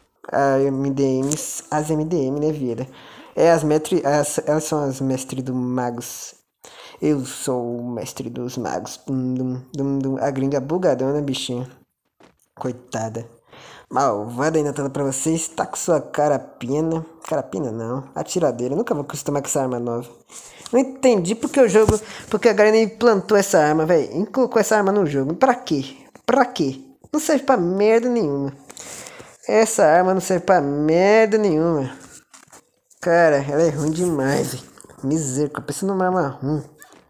[SPEAKER 1] As MDM, né, vida? Elas são as mestres dos magos. Eu sou o mestre dos magos. A gringa bugadona, bichinha. Coitada. Malvada aí na tela pra vocês. Tá com sua carapina. Carapina não. Atiradeira. Nunca vou acostumar com essa arma nova. Não entendi porque o jogo. Porque a galera implantou essa arma, velho. E colocou essa arma no jogo. Pra quê? Pra quê? Não serve pra merda nenhuma. Essa arma não serve pra merda nenhuma. Cara, ela é ruim demais, velho. Misericórdia. Pensa numa arma ruim.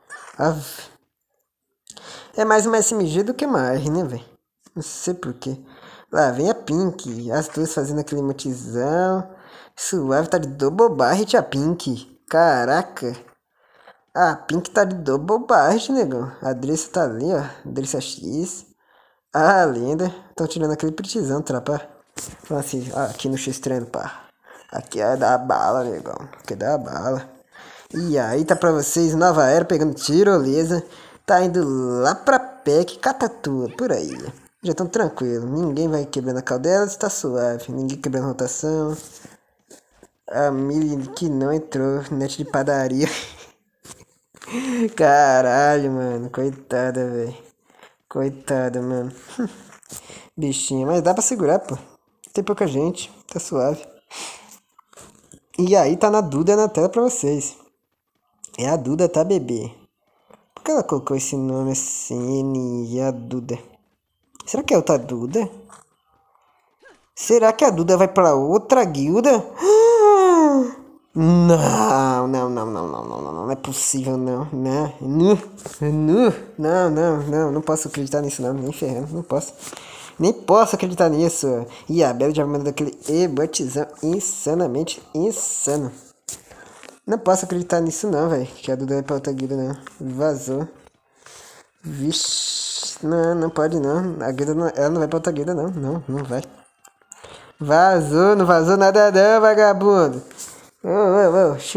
[SPEAKER 1] É mais uma SMG do que uma R, né, velho? Não sei porquê. Lá vem a Pink. As duas fazendo aquele motizão. Suave, tá de double barret a Pink. Caraca. A Pink tá de double barret, negão. A Drissa tá ali, ó. Drissa X. Ah, linda. Tão tirando aquele pretizão, trapa. Então assim, ó, aqui no X-Treino, pá. Aqui é da bala, negão. Aqui é da bala. E aí tá pra vocês, Nova Era pegando tirolesa. Tá indo lá pra PEC, Catatua, por aí. Já tão tranquilo. Ninguém vai quebrando a caudela, está suave. Ninguém quebrando rotação. A Millie que não entrou. Net de padaria. Caralho, mano. Coitada, velho. Coitada, mano. Bichinha. Mas dá pra segurar, pô. Tem pouca gente. Tá suave. E aí tá na Duda na tela pra vocês. É a Duda, tá, bebê? Por que ela colocou esse nome assim? A Duda. Será que é outra Duda? Será que a Duda vai pra outra guilda? Não é possível, não. Não posso acreditar nisso, não. Nem ferrando, não posso. Nem posso acreditar nisso. E a Bela já mandou aquele ebotizão insanamente insano. Não posso acreditar nisso, não, velho. Que a Duda vai pra outra guilda, não. Vazou. Vixe. Não pode, não. A guilda não, ela não vai pra outra guilda, não. Não vai. Vazou, não vazou nada não, vagabundo. Xiu.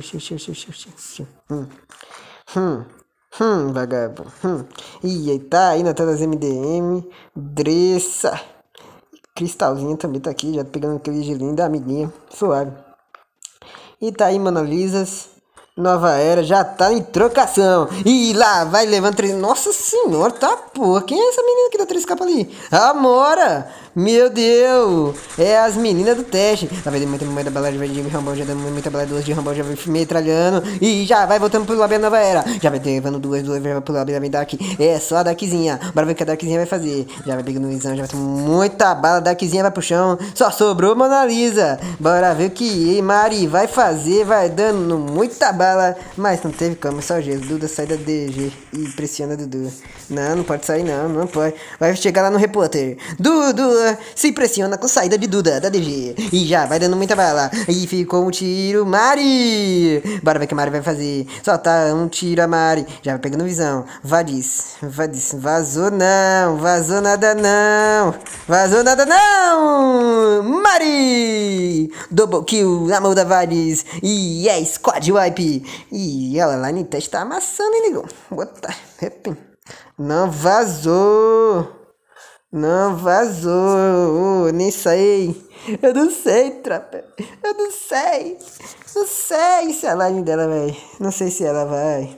[SPEAKER 1] Vagabundo. E aí tá aí na tela das MDM. Dressa. Cristalzinho também tá aqui, já pegando aquele gelinho da amiguinha. Suave. E tá aí, Mona Lisas. Nova Era já tá em trocação. E lá vai levando 3. Nossa senhora, tá porra. Quem é essa menina que dá 3 capas ali? Amora! Meu Deus! É as meninas do teste. Tá vendo muita bala de Rambão, já dando muita bala de Rambão, já vai metralhando. E já vai voltando pro lobby da Nova Era. Já vai levando duas, vai pro lobby da Dark. É só a Darkzinha. Bora ver o que a Darkzinha vai fazer. Já vai pegando o Izão, já vai tomar muita bala. A Darkzinha vai pro chão. Só sobrou Mona Lisa. Bora ver o que Mari vai fazer. Vai dando muita bala. Mas não teve como, só Jesus. Duda sai da DG e pressiona Dudu. Não pode sair, não pode. Vai chegar lá no repórter. Dudu, Se impressiona com saída de Duda da DG. E já vai dando muita bala. E ficou um tiro, Mari. Bora ver o que a Mari vai fazer. Solta um tiro a Mari. Já vai pegando visão. Vadis. Vazou não. Vazou nada não. Vazou nada não. Mari. Double kill na mão da Vadis. E é squad wipe. E ela lá no teste tá amassando, hein, negão. Bota. Não vazou. Não vazou, nem sei. Eu não sei, tropa. Eu não sei. Não sei se a line dela vai. Não sei se ela vai.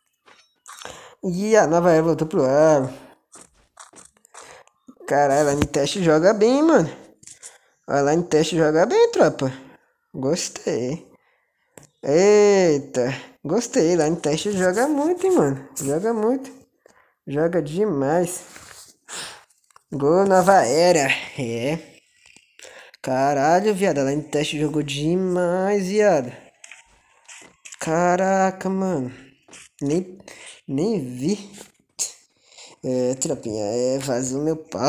[SPEAKER 1] E a nova era voltou pro ar. Caralho, a line teste joga bem, mano. A line teste joga bem, tropa. Gostei. Eita. Gostei. A line teste joga muito, hein, mano. Joga muito. Joga demais. Gol nova era. É. Caralho, viado. A line teste jogou demais, viado. Caraca, mano. Nem vi. É, tropinha. É, vazou meu pau.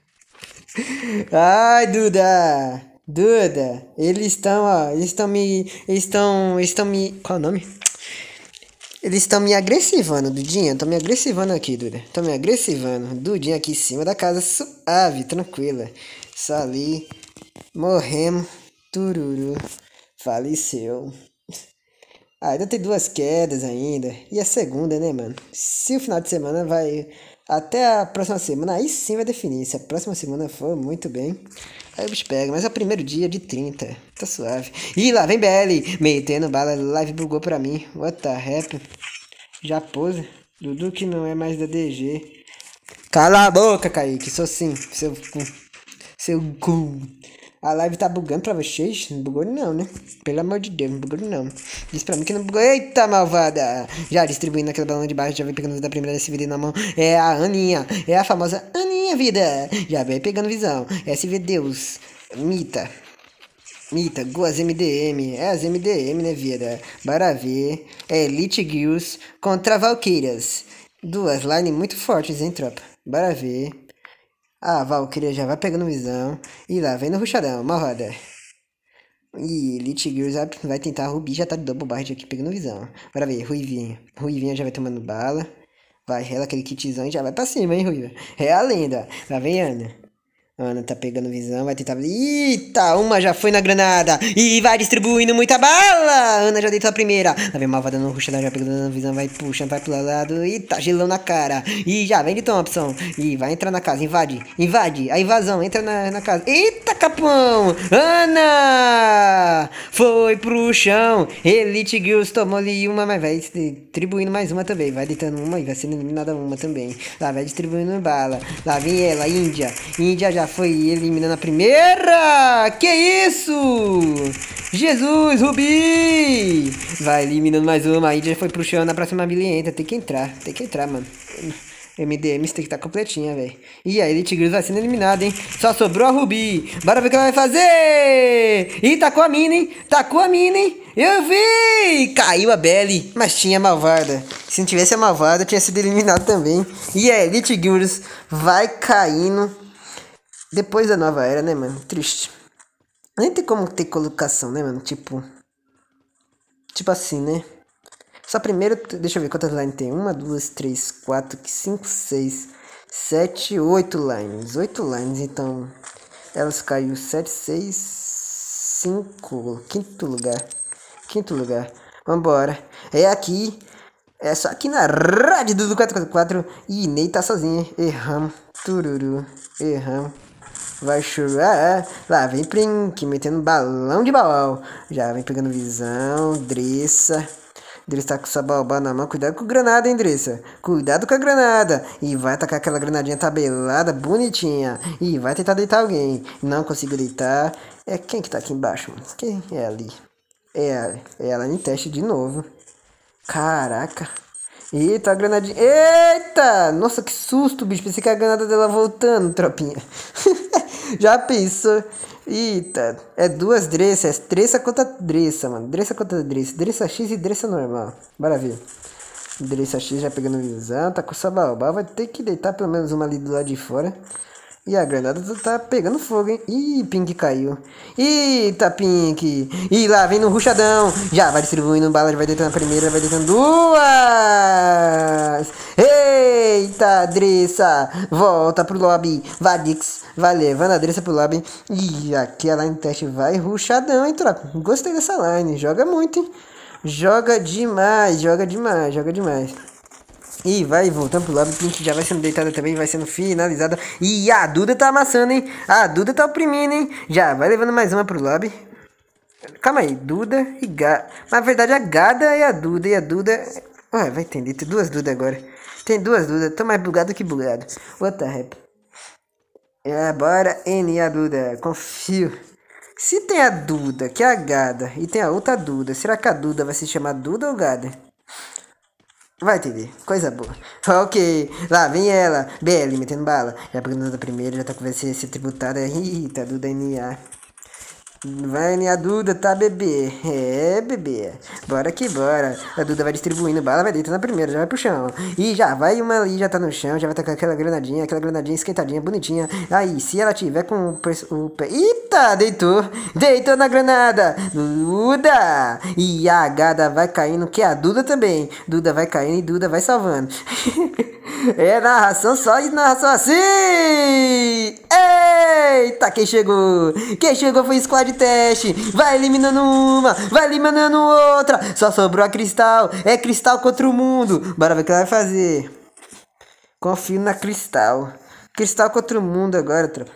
[SPEAKER 1] Ai, Duda. Duda. Eles estão, ó. Eles estão me. Qual é o nome? Eles estão me agressivando, Dudinha. Estão me agressivando aqui, Duda. Estão me agressivando. Dudinha aqui em cima da casa, suave, tranquila. Só ali. Morremos. Tururu. Faleceu. Ainda tem 2 quedas ainda. E a segunda, né, mano? Se o final de semana vai... Até a próxima semana, aí sim vai definir. Se a próxima semana for muito bem, aí o bicho pega. Mas é o primeiro dia de 30. Tá suave. Ih, lá vem BL. Metendo bala. Live bugou pra mim. What the rap? Já pôs. Dudu que não é mais da DG. Cala a boca, Kaique. Sou sim. Seu cu. Seu cu. A live tá bugando pra vocês? Não bugou não, né? Pelo amor de Deus, não bugou não. Diz pra mim que não bugou. Eita, malvada! Já distribuindo aquele balão de baixo, já vem pegando da primeira SVD na mão. É a Aninha. É a famosa Aninha, vida. Já vem pegando visão. SV Deus. Mita, Goas MDM. É as MDM, né, vida? Bora ver. É Elite Girls contra Valkyrias. 2 line muito fortes, hein, tropa? Bora ver. A Valkyria já vai pegando visão. E lá, vem no ruxadão, uma roda. E Elite Girls vai tentar. Rubi já tá de double barret aqui pegando visão. Bora ver, Ruivinha. Ruivinha já vai tomando bala. Vai, rela aquele kitzão e já vai pra cima, hein, Ruiva. É a lenda. Lá vem Ana. Ana tá pegando visão, vai tentar... Eita, uma já foi na granada. E vai distribuindo muita bala. Ana já deitou a primeira. Lá vem Malvada no ruxo, já pegando na visão, vai puxando, vai pro lado. Eita, gelão na cara. E já vem de Thompson. E vai entrar na casa, invade. A invasão, entra na casa. Eita, capão. Ana foi pro chão. Elite Girls tomou ali uma, mas vai distribuindo mais uma também. Vai deitando uma e vai sendo eliminada uma também. Lá vai distribuindo bala. Lá vem ela, Índia. Índia já foi eliminando a primeira. Que isso? Jesus, Rubi. Vai eliminando mais uma. A Índia foi pro chão, na próxima milha entra. Tem que entrar, mano. MDM tem que estar completinha, velho. E aí, Elite Girls vai sendo eliminada, hein? Só sobrou a Rubi. Bora ver o que ela vai fazer. Ih, tacou a mina, hein? Eu vi. Caiu a Belly, mas tinha a Malvada. Se não tivesse a Malvada, tinha sido eliminado também. E a Elite Girls vai caindo. Depois da nova era, né, mano? Triste. Nem tem como ter colocação, né, mano? Tipo assim, né? Só primeiro, deixa eu ver quantas lines tem. 1, 2, 3, 4, 5, 6, 7, 8 lines. 8 lines, então. Elas caiu 7, 6, 5. Quinto lugar. Vambora. É aqui. É só aqui na rádio do 444. E Ney tá sozinho. Erramos. Tururu. Erramos. Vai chorar. Lá vem Prink, metendo balão de baú. Já vem pegando visão. Dressa tá com sua baobá na mão. Cuidado com a granada, hein, Dressa. Cuidado com a granada. E vai tacar aquela granadinha tabelada, bonitinha. E vai tentar deitar alguém. Não consigo deitar. É quem que tá aqui embaixo, mano? Quem é ali? É ela em teste de novo. Caraca. Eita, a granadinha. Eita! Nossa, que susto, bicho. Pensei que a granada dela voltando, tropinha. Já pensou? Eita. É 2 Dressas. Dressa contra Dressa, mano. Dressa contra Dressa. Dressa X e Dressa normal. Bora ver. Dressa X já pegando visão. Tá com essa baobá. Vai ter que deitar pelo menos uma ali do lado de fora. E a granada tá pegando fogo, hein? Ih, Pink caiu. Eita, Pink. E lá vem no ruchadão. Já vai distribuindo bala, vai deitando a primeira, vai deitando duas. Eita, Dressa. Volta pro lobby. Vadix. Vai levando a Dressa pro lobby. E aqui a line teste vai ruchadão, hein, tropa? Gostei dessa line. Joga muito, hein? Joga demais, joga demais, joga demais. E vai voltando pro lobby, Pink já vai sendo deitada também, vai sendo finalizada. E a Duda tá amassando, hein? A Duda tá oprimindo, hein? Já vai levando mais uma pro lobby. Calma aí, Duda e Gada. Na verdade, a Gada e a Duda. E a Duda... Ué, vai entender, tem duas Duda agora. Tem duas Duda, tô mais bugado que bugado. What the heck? É, bora, N e a Duda, confio. Se tem a Duda, que é a Gada, e tem a outra Duda, será que a Duda vai se chamar Duda ou Gada? Vai entender, coisa boa. Ok, lá vem ela, BL metendo bala. Já pegando a primeira, já tá com VC tributada. Eita, Duda NA. Vai NA Duda, tá bebê? É, bebê. Bora que bora. A Duda vai distribuindo bala, vai deitar na primeira, já vai pro chão. E já vai uma ali, já tá no chão, já vai tá com aquela granadinha esquentadinha, bonitinha. Aí, se ela tiver com o pé. Eita, deitou. Deitou na granada. Duda. E a Gada vai caindo, que é a Duda também. Duda vai caindo e Duda vai salvando. É narração só e narração assim. Eita, quem chegou? Quem chegou foi Squad Teste. Vai eliminando uma, vai eliminando outra. Só sobrou a Cristal. É Cristal contra o mundo. Bora ver o que ela vai fazer. Confio na Cristal. Cristal contra o mundo agora, tropa.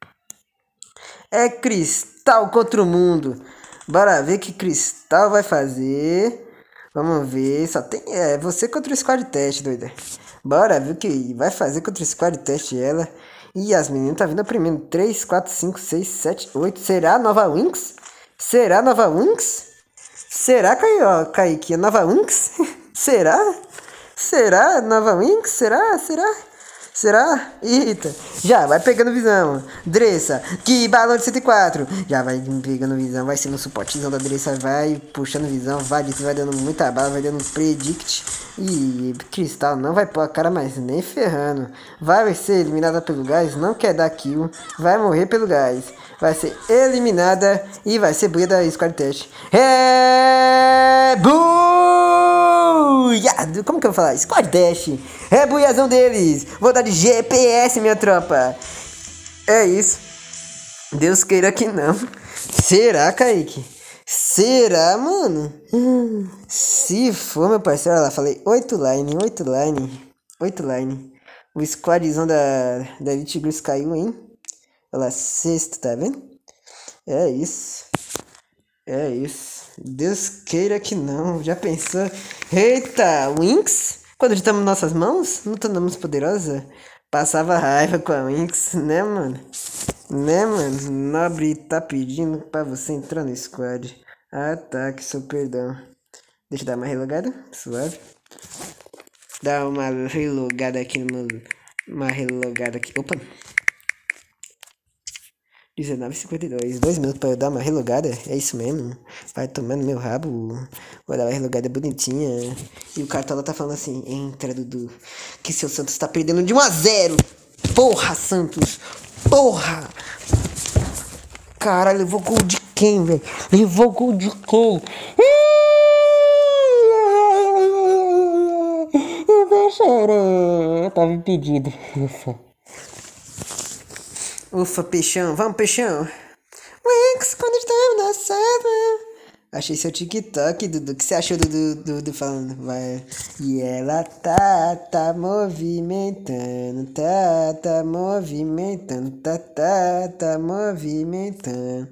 [SPEAKER 1] É Cristal contra o mundo. Bora ver o que Cristal vai fazer. Vamos ver. Só tem. É você contra o Squad Teste, doida. Bora ver o que vai fazer contra o Squad Teste ela. E as meninas tá vindo primeiro. 3, 4, 5, 6, 7, 8. Será a nova Winx? Será a nova Winx? Será, Kaique? A nova Winx? Será? Será a nova Winx? Será? Será? Será? Eita. Já vai pegando visão. Dressa. Que balão de 104. Já vai pegando visão. Vai sendo um suportezão da Dressa. Vai puxando visão. Vai dando muita bala. Vai dando predict. E Cristal não vai pôr a cara mais nem ferrando. Vai ser eliminada pelo gás. Não quer dar kill. Vai morrer pelo gás. Vai ser eliminada. E vai ser buia da Squad Test. É... Buiado. Como que eu vou falar? Squad Dash. É buiazão deles. Vou dar de GPS, minha tropa. É isso. Deus queira que não. Será, Kaique? Será, mano? Se for, meu parceiro, olha lá, falei 8 line, 8 line, 8 line. O squadzão da Elite Gris caiu, hein? Olha lá, sexto, tá vendo? É isso. É isso. Deus queira que não. Já pensou? Eita, Winx? Quando estamos em nossas mãos, não tornamos poderosa? Passava raiva com a Winx, né, mano? Né, mano? Nobre tá pedindo pra você entrar no squad. Ataque, seu perdão. Deixa eu dar uma relogada, suave. Dá uma relogada aqui no meu... Uma relogada aqui. Opa! 19h52, 2 minutos pra eu dar uma relogada, é isso mesmo? Vai tomando meu rabo, vou dar uma relogada bonitinha. E o Cartola tá falando assim, entra Dudu, que seu Santos tá perdendo de 1-0. Porra, Santos, porra. Caralho, levou gol de quem, velho? Levou gol de quem? Eu tava impedido, ufa. Ufa, peixão, vamos, peixão. Winx, quando estamos na sala. Achei seu TikTok, Dudu. O que você achou do Dudu falando? Vai. E ela tá movimentando, tá movimentando, tá movimentando,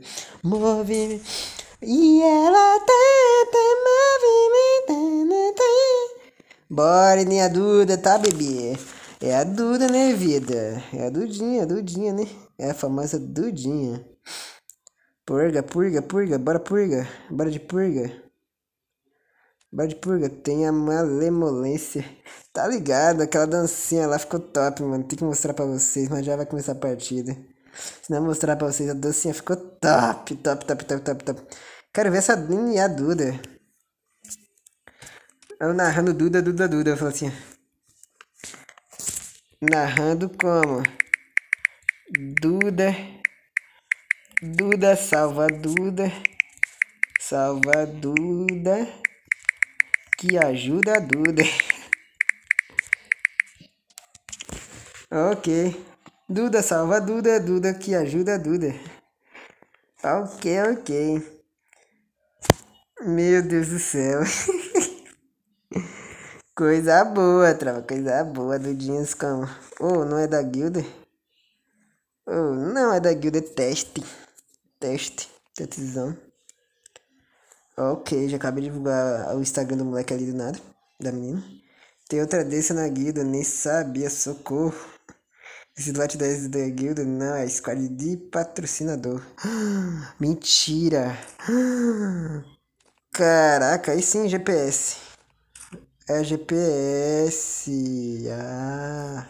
[SPEAKER 1] E ela tá movimentando, Bora, né, a Duda, tá, bebê? É a Duda, né, vida? É a Dudinha, né? É a famosa Dudinha. Purga, bora purga. Bora de purga. Bora de purga, tem a malemolência. Tá ligado? Aquela dancinha lá ficou top, mano. Tem que mostrar pra vocês, mas já vai começar a partida. Se não mostrar pra vocês, a dancinha ficou top. Quero ver essa Dini e a Duda. Eu narrando Duda. Eu falo assim. Narrando como? Duda. Duda, salva Duda. Salva Duda. Que ajuda a Duda. Ok. Duda, salva Duda. Duda, que ajuda a Duda. Ok, ok. Meu Deus do céu. Coisa boa, trava. Coisa boa. Dudinhas como... Oh, não é da guilda? Oh, não é da guilda. É teste. Teste. Testzão. Ok, já acabei de divulgar o Instagram do moleque ali do nada. Da menina. Tem outra dessa na guilda. Nem sabia. Socorro. Esse lote 10 da guilda não é squad de patrocinador. Mentira. Caraca, aí sim GPS. É GPS. Ah.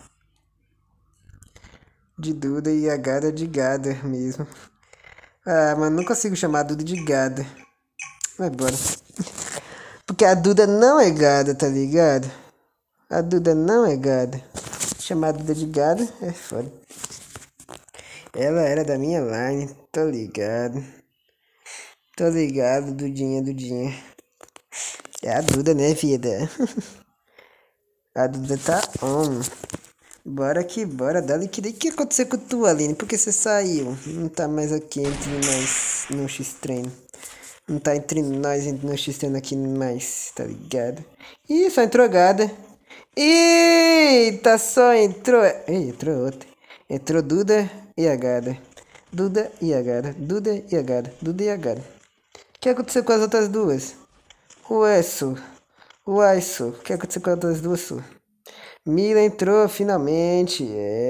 [SPEAKER 1] De Duda e a Gada de Gada mesmo. Ah, mas não consigo chamar a Duda de Gada. Vai embora. Porque a Duda não é Gada, tá ligado? A Duda não é Gada. Chamar a Duda de Gada é foda. Ela era da minha line, tô ligado. Tô ligado, Dudinha, Dudinha. É a Duda, né, vida? A Duda tá on. Bora que bora, Dali. O que aconteceu com tu, Aline? Por que você saiu? Não tá mais aqui entre nós no X-Treino. Não tá entre nós no X-Treino aqui mais, tá ligado? Ih, só entrou Gada. Eita, só entrou... Ih, entrou outra. Entrou Duda e a Gada. Duda e a Gada. Duda e a Gada. Duda e a Gada. O que aconteceu com as outras duas? Ué, Su. Uai, Su. O que aconteceu com as outras duas, Su? Mila entrou finalmente.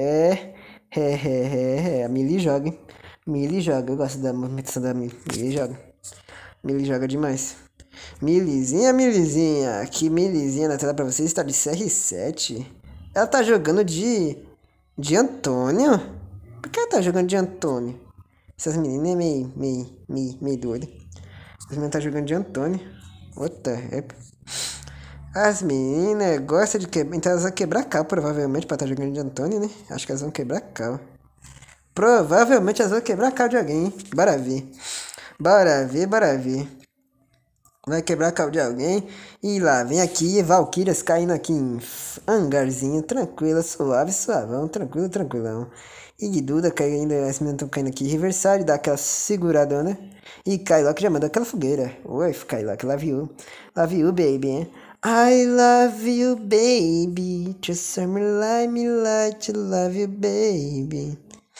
[SPEAKER 1] A Millie joga, hein? Millie joga. Eu gosto da movimentação da Millie. Millie joga. Millie joga demais. Milizinha. Aqui, Milizinha na tela pra vocês. Está de CR7. Ela tá jogando de Antônio? Por que ela tá jogando de Antônio? Essas meninas é meio doidas. Essas meninas tá jogando de Antônio. What the heck? As meninas gostam de quebrar. Então elas vão quebrar cal, provavelmente, pra estar jogando de Antônio, né? Acho que elas vão quebrar cal. Provavelmente elas vão quebrar cal de alguém, hein? Bora ver. Bora ver, bora ver. Vai quebrar cal de alguém. E lá, vem aqui, Valkyrias caindo aqui em hangarzinho. Tranquila, suave, suavão. Tranquilo, tranquilão. E Duda caindo, as meninas estão caindo aqui. Reversário, dá aquela seguradona. E Kylock já manda aquela fogueira. Oi, Kylock, love you. Love you, baby, hein? I love you, baby. Just me like to love you, baby.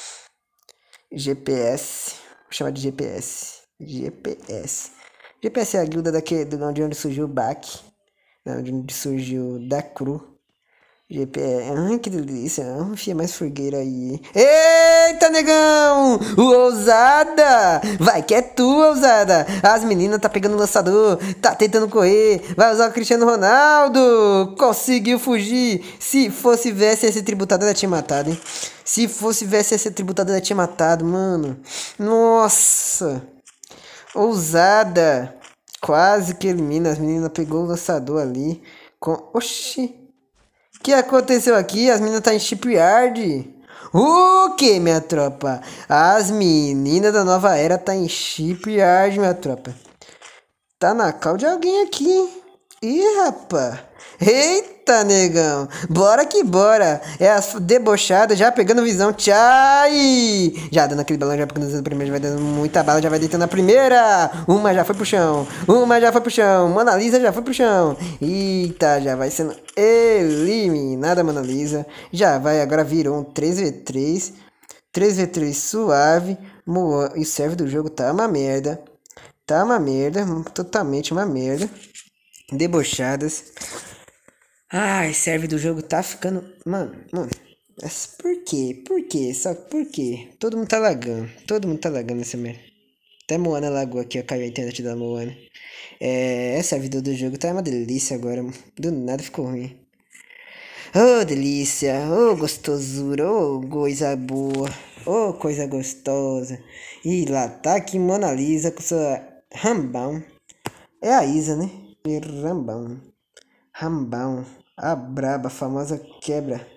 [SPEAKER 1] GPS. Vou chamar de GPS. GPS. GPS é a guilda de onde surgiu o Bak. De onde surgiu da Cru. GPS. Ai, que delícia. Enfia mais fogueira aí. Eita, negão! O ousada! Vai que é tu, ousada! As meninas tá pegando o lançador. Tá tentando correr. Vai usar o Cristiano Ronaldo. Conseguiu fugir. Se fosse VSS tributado, ela tinha matado, hein? Se fosse VSS tributado, ela tinha matado, mano. Nossa! Ousada! Quase que elimina. As meninas pegou o lançador ali. Oxi! O que aconteceu aqui? As meninas tá em shipyard. O que, minha tropa? As meninas da nova era tá em shipyard, minha tropa. Tá na cal de alguém aqui. Ih, rapaz. Eita, negão. Bora que bora. É as debochadas já pegando visão. Tchai. Já dando aquele balão, já pegando visão primeiro. Já vai dando muita bala, já vai deitando a primeira. Uma já foi pro chão. Uma já foi pro chão. Mona Lisa já foi pro chão. Eita, já vai sendo eliminada, Mona Lisa. Já vai, agora virou um 3v3. 3v3 suave. E o serve do jogo tá uma merda. Tá uma merda. Totalmente uma merda. Debochadas. Ai, serve do jogo tá ficando... Mano. Por quê? Por quê? Só por quê? Todo mundo tá lagando. Todo mundo tá lagando essa merda. Até Moana lagou aqui, ó. Caiu a internet da Moana. Essa vida do jogo tá uma delícia agora. Do nada ficou ruim. Oh, delícia. Oh, gostosura. Oh, coisa boa. Oh, coisa gostosa. E lá tá aqui Mona Lisa com sua rambão. É a Isa, né? Rambão. Rambão. A braba, a famosa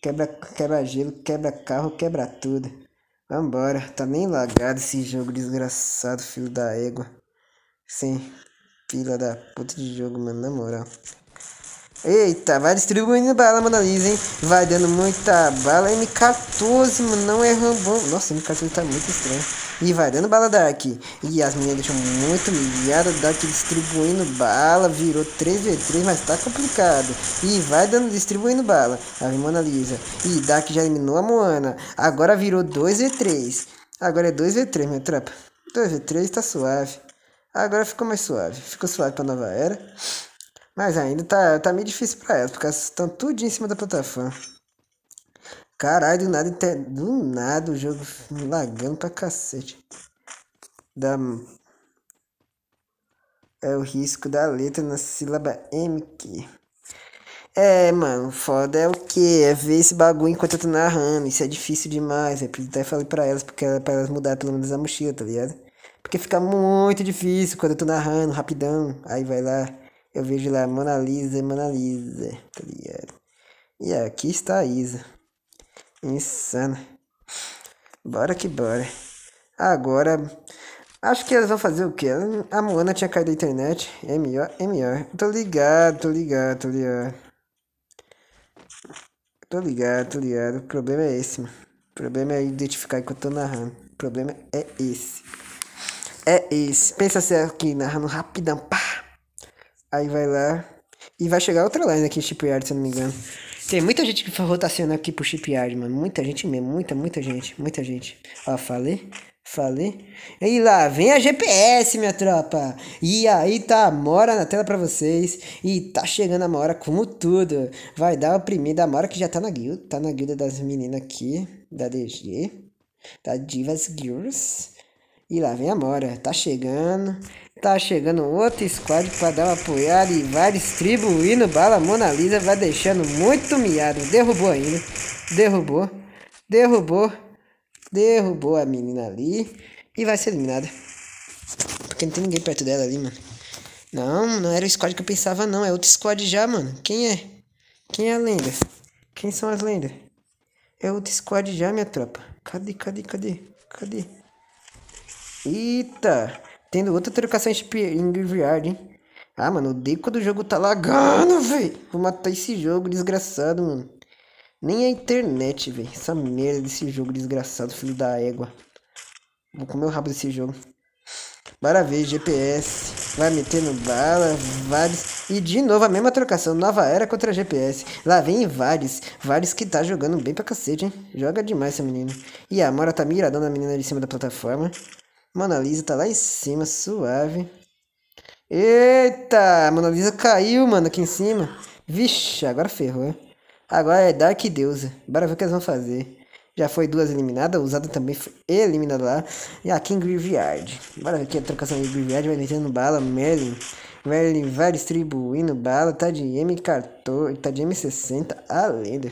[SPEAKER 1] Quebra gelo, quebra carro, quebra tudo. Vambora, tá nem lagado esse jogo desgraçado, filho da égua. Sim, filha da puta de jogo, mano, na moral. Eita, vai distribuindo bala, Mona Lisa, hein? Vai dando muita bala. M14, mano, não é bom. Nossa, M14 tá muito estranho. E vai dando bala Dark. E as meninas deixam muito humilhada. Dark distribuindo bala. Virou 3v3, mas tá complicado. E vai dando, distribuindo bala. A Mona Lisa. E Dark já eliminou a Moana. Agora virou 2v3. Agora é 2v3, minha tropa. 2v3 tá suave. Agora ficou mais suave. Ficou suave pra nova era. Mas ainda tá meio difícil pra elas, porque elas estão tudo em cima da plataforma. Caralho, do nada o jogo lagando pra cacete. É o risco da letra na sílaba M aqui. É, mano, foda é o que? É ver esse bagulho enquanto eu tô narrando. Isso é difícil demais. Eu até falei pra elas, pra elas mudar pelo menos a mochila, tá ligado? Porque fica muito difícil quando eu tô narrando, rapidão. Aí vai lá, eu vejo lá, Mona Lisa, tá ligado? E aqui está a Isa. Insana. Bora que bora. Agora, acho que elas vão fazer o quê? A Moana tinha caído da internet. É melhor, é melhor. Tô ligado. Tô ligado. O problema é esse, mano. O problema é identificar enquanto eu tô narrando. O problema é esse. É esse. Pensa assim aqui, narrando rapidão. Pá. Aí vai lá. E vai chegar outra line aqui em Shipyard, se eu não me engano. Tem muita gente que rotaciona aqui pro Shipyard, mano. Muita gente mesmo. Muita gente. Ó, falei. E lá, vem a GPS, minha tropa. E aí tá a Mora na tela pra vocês. E tá chegando a Mora como tudo. Vai dar o primeiro da Mora que já tá na guilda. Tá na guilda das meninas aqui. Da DG. Da Divas Girls. E lá vem a Mora. Tá chegando outro squad pra dar uma apoiada. E vai distribuindo bala. Mona Lisa vai deixando muito miado. Derrubou ainda. Derrubou a menina ali. E vai ser eliminada. Porque não tem ninguém perto dela ali, mano. Não era o squad que eu pensava, não. É outro squad já, mano. Quem é? Quem é a lenda? Quem são as lendas? É outro squad já, minha tropa. Cadê? Eita! Tendo outra trocação em Graveyard, hein? Ah, mano, odeio quando o jogo tá lagando, velho. Vou matar esse jogo desgraçado, mano. Nem a internet, velho. Essa merda desse jogo desgraçado, filho da égua. Vou comer o rabo desse jogo. Bora ver, GPS. Vai metendo bala, vários. E de novo a mesma trocação. Nova era contra GPS. Lá vem vários. Vários que tá jogando bem pra cacete, hein? Joga demais essa menina. E a Mora tá miradão na menina de cima da plataforma. Mona Lisa tá lá em cima, suave. Eita, a Mona Lisa caiu, mano, aqui em cima. Vixe, agora ferrou. Agora é Dark Deusa. Bora ver o que eles vão fazer. Já foi duas eliminadas, a usada também foi eliminada lá. E aqui em Graveyard. Bora ver aqui a trocação de Graveyard, vai metendo bala. Merlin vai distribuindo bala. Tá de M14, tá de M60, a lenda.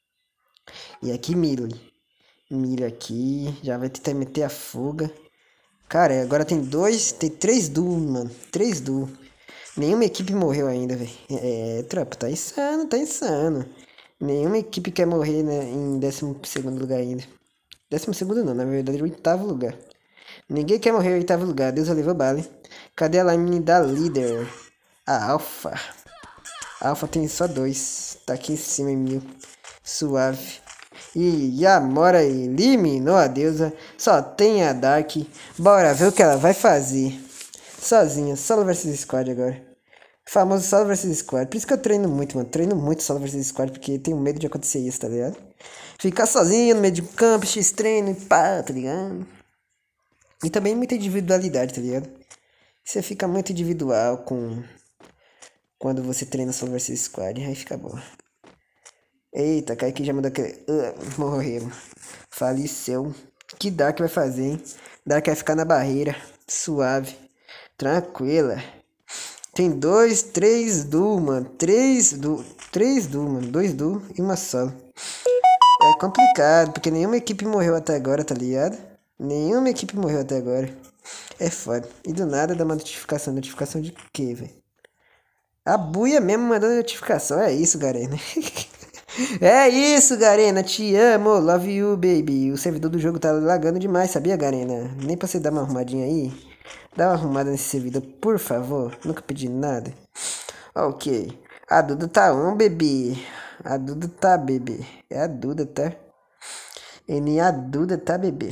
[SPEAKER 1] E aqui Millie aqui, já vai tentar meter a fuga. Cara, agora tem três duos, mano. 3 duos. Nenhuma equipe morreu ainda, velho. Tropa, tá insano. Nenhuma equipe quer morrer, né, em 12º lugar ainda. 12º não, na verdade, 8º lugar. Ninguém quer morrer em 8º lugar. Deus levou bala, hein? Cadê a line da líder? A Alpha. A Alpha tem só 2. Tá aqui em cima em 1000. Suave. E a Mora eliminou a deusa. Só tem a Dark. Bora ver o que ela vai fazer. Sozinha. Solo vs Squad agora. Famoso solo vs Squad. Por isso que eu treino muito, mano. Treino muito solo vs Squad. Porque tenho medo de acontecer isso, tá ligado? Ficar sozinho no meio de campo, X-treino e pá, tá ligado? E também muita individualidade, tá ligado? Você fica muito individual quando você treina solo vs Squad. Aí fica bom. Eita, Kaique já mandou aquele... morreu. Faleceu. Que Dark vai fazer, hein? Dark vai ficar na barreira. Suave. Tranquila. Tem 3 duo, mano. 3 duo, mano. 2 duo e uma solo. É complicado, porque nenhuma equipe morreu até agora, tá ligado? Nenhuma equipe morreu até agora. É foda. E do nada dá uma notificação. Notificação de quê, velho? A buia mesmo mandando notificação. É isso, galera. É isso, Garena. Te amo. Love you, baby. O servidor do jogo tá lagando demais, sabia, Garena? Nem pra você dar uma arrumadinha aí. Dá uma arrumada nesse servidor, por favor. Nunca pedi nada. Ok. A Duda tá bebê. A Duda tá, bebê. É a Duda, tá? A Duda tá, bebê.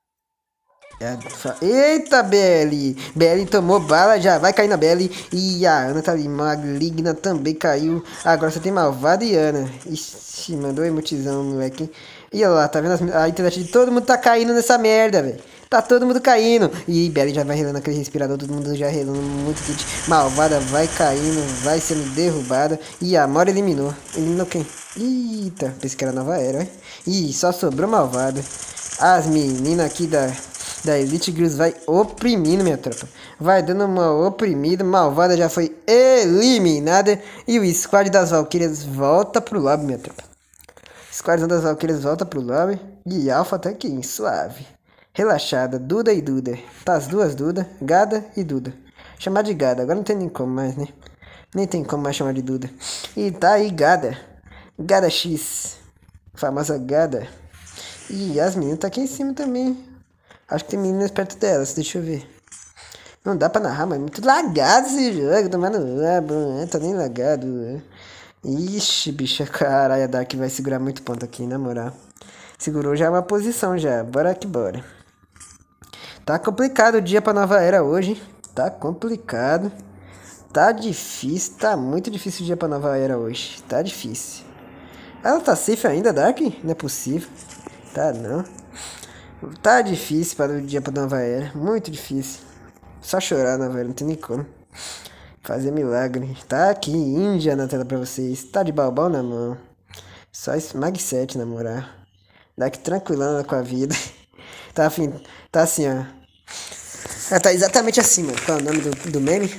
[SPEAKER 1] Eita, Belly! Belly tomou bala, já vai cair na Belly. E a Ana tá ali, maligna também caiu. Agora só tem Malvada e Ana. Ixi, mandou emotizão, moleque. E olha lá, tá vendo? A internet de todo mundo tá caindo nessa merda, velho. Tá todo mundo caindo. E Belly já vai relando aquele respirador, todo mundo já relando muito kit. Malvada vai caindo, vai sendo derrubada. E a Amora eliminou. Eliminou quem? Eita, pensei que era Nova Era, hein? Ih, só sobrou Malvada. As meninas aqui da Elite Girls vai oprimindo, minha tropa. Vai dando uma oprimida. Malvada já foi eliminada. E o squad das Valkyrias volta pro lobby, minha tropa. Squad das Valkyrias volta pro lobby. E Alpha tá aqui, suave. Relaxada, Duda e Duda. Tá as duas Duda, Gada e Duda. Chamar de Gada, agora não tem nem como mais, né? Nem tem como mais chamar de Duda. E tá aí Gada. Gada X. Famosa Gada. E as meninas tá aqui em cima também. Acho que tem meninas perto delas, deixa eu ver. Não dá pra narrar, mas é muito lagado esse jogo. Tomando rabo, tá nem lagado. Ixi, bicha, caralho, a Dark vai segurar muito ponto aqui, na moral. Segurou já uma posição já, bora que bora. Tá complicado o dia pra Nova Era hoje. Tá complicado. Tá difícil, tá muito difícil o dia pra Nova Era hoje. Tá difícil. Ela tá safe ainda, Dark? Não é possível. Tá não. Tá difícil para o dia pra Nova Era. Muito difícil. Só chorar, Nova Era, não tem nem como. Fazer milagre. Tá aqui, Índia na tela pra vocês. Tá de balbão na mão. Só Mag 7 na moral. Daqui tranquilando com a vida. Tá afim. Tá assim, ó. Ela tá exatamente assim, mano. Qual é o nome do meme?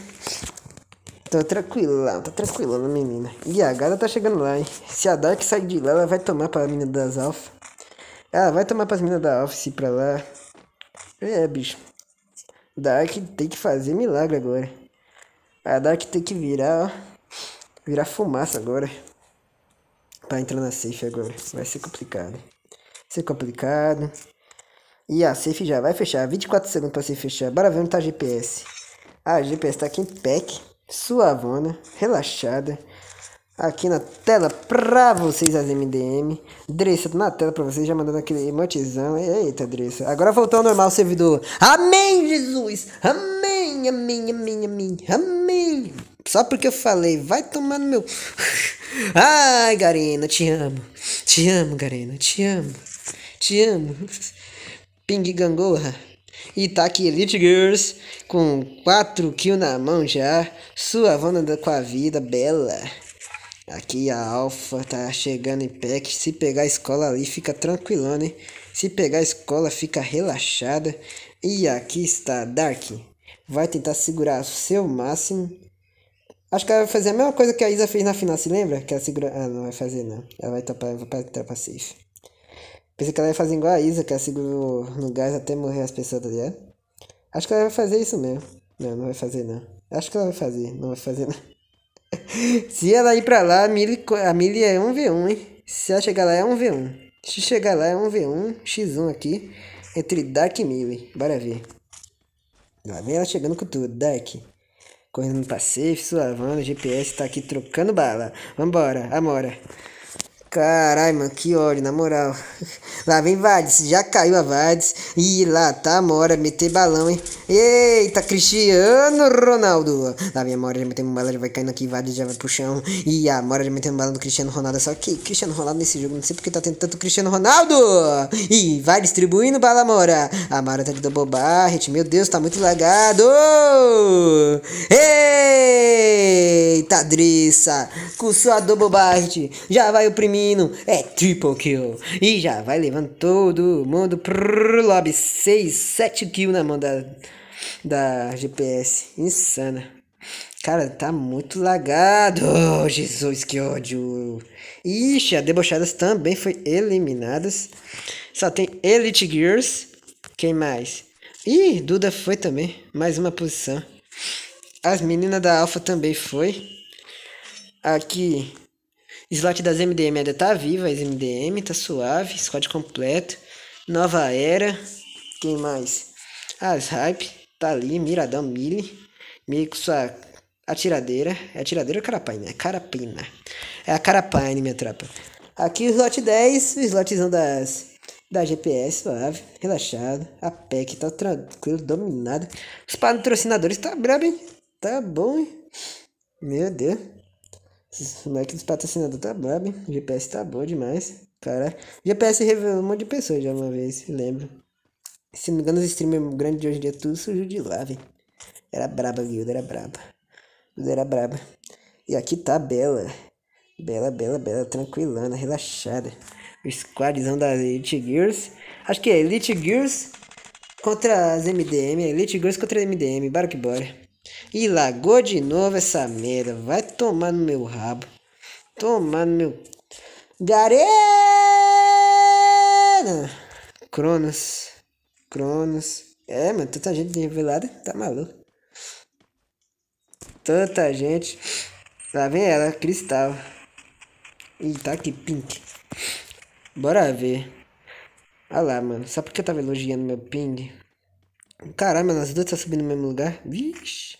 [SPEAKER 1] Tô tranquilão, tá tranquilão, menina. E a Gada tá chegando lá, hein? Se a Dark sair de lá, ela vai tomar pra menina das Alpha. Ela vai tomar pras meninas da Office pra lá. É, bicho. Dark tem que fazer milagre agora. A Dark tem que virar, ó. Virar fumaça agora. Pra entrar na safe agora. Vai ser complicado. Vai ser complicado. E a safe já vai fechar. 24 segundos pra safe fechar. Bora ver onde tá a GPS. A GPS tá aqui em pack. Suavona. Relaxada. Aqui na tela pra vocês as MDM. Dressa na tela pra vocês, já mandando aquele emotizão. Eita, Dressa. Agora voltou ao normal o servidor. Amém, Jesus! Amém, amém, amém, amém, amém. Só porque eu falei, vai tomar no meu... Ai, Garena, te amo. Te amo, Garena, te amo. Te amo. Ping Gangorra. E tá aqui Elite Girls com 4 kills na mão já. Suavona com a vida, bela. Aqui a Alpha tá chegando em pack. Se pegar a escola ali, fica tranquilona, hein? Se pegar a escola, fica relaxada. E aqui está a Dark. Vai tentar segurar o seu máximo. Acho que ela vai fazer a mesma coisa que a Isa fez na final, se lembra? Que ela segura... Ah, não vai fazer não. Ela vai topar safe. Pensei que ela ia fazer igual a Isa, que ela segurou no gás até morrer as pessoas, tá ligado? Acho que ela vai fazer isso mesmo. Não, não vai fazer não. Acho que ela vai fazer. Não vai fazer não. Se ela ir pra lá, a Millie é 1v1, hein? Se ela chegar lá, é 1v1. Se chegar lá, é 1v1, x1 aqui, entre Dark e Millie. Bora ver. Lá vem ela chegando com tudo, Dark. Correndo pra safe, suavando, GPS tá aqui trocando bala. Vambora, Amora. Caralho, mano, que ódio, na moral. Lá vem Vades, já caiu a Vades. E lá tá a Mora, meter balão, hein? Eita, Cristiano Ronaldo. Lá vem a Mora, já metendo bala, já vai caindo aqui, Vades já vai pro chão. E a Mora já metendo bala do Cristiano Ronaldo. Só que Cristiano Ronaldo nesse jogo, não sei porque tá tendo tanto Cristiano Ronaldo. E vai distribuindo bala, Mora. A Mora tá de double barret, meu Deus, tá muito lagado. Eita, Drissa. Com sua double barret, já vai oprimindo. É triple kill. E já vai levando todo mundo pro lobby. 6, 7 kills na mão da GPS. Insana. Cara, tá muito lagado. Oh, Jesus, que ódio. Ixi, a Debochadas também foi eliminadas. Só tem Elite Girls. Quem mais? Ih, Duda foi também. Mais uma posição. As meninas da Alpha também foi. Aqui... Slot das MDM ainda tá viva, as MDM, tá suave, squad completo. Nova era. Quem mais? As hype, tá ali, Miradão, Mili com sua atiradeira. É atiradeira ou carapine? É carapina. É a carapine, minha tropa. Aqui o slot 10, o slotzão da GPS, suave, relaxado. A PEC tá tranquilo, dominado. Os patrocinadores tá brabo, hein? Tá bom, hein? Meu Deus. O moleque dos patrocinadores tá brabo, hein? O GPS tá bom demais. Cara, o GPS revelou um monte de pessoas já uma vez, lembro. Se não me engano, os streamers grandes de hoje em dia tudo surgiu de lá, velho. Era braba, guilda, era braba. Guilda era braba. E aqui tá Bela. Bela, tranquilana, relaxada. O squadzão da Elite Gears. Acho que é Elite Gears contra as MDM. Elite Gears contra a MDM. Bora que bora. E lagou de novo essa merda. Vai tomar no meu rabo. Tomar no meu... Garena! Cronos. É, mano, tanta gente revelada. Tá maluco. Tanta gente. Lá vem ela, Cristal. Ih, tá aqui, Pink. Bora ver. Olha lá, mano. Só porque eu tava elogiando meu ping. Caramba, nós dois tá subindo no mesmo lugar. Vixe.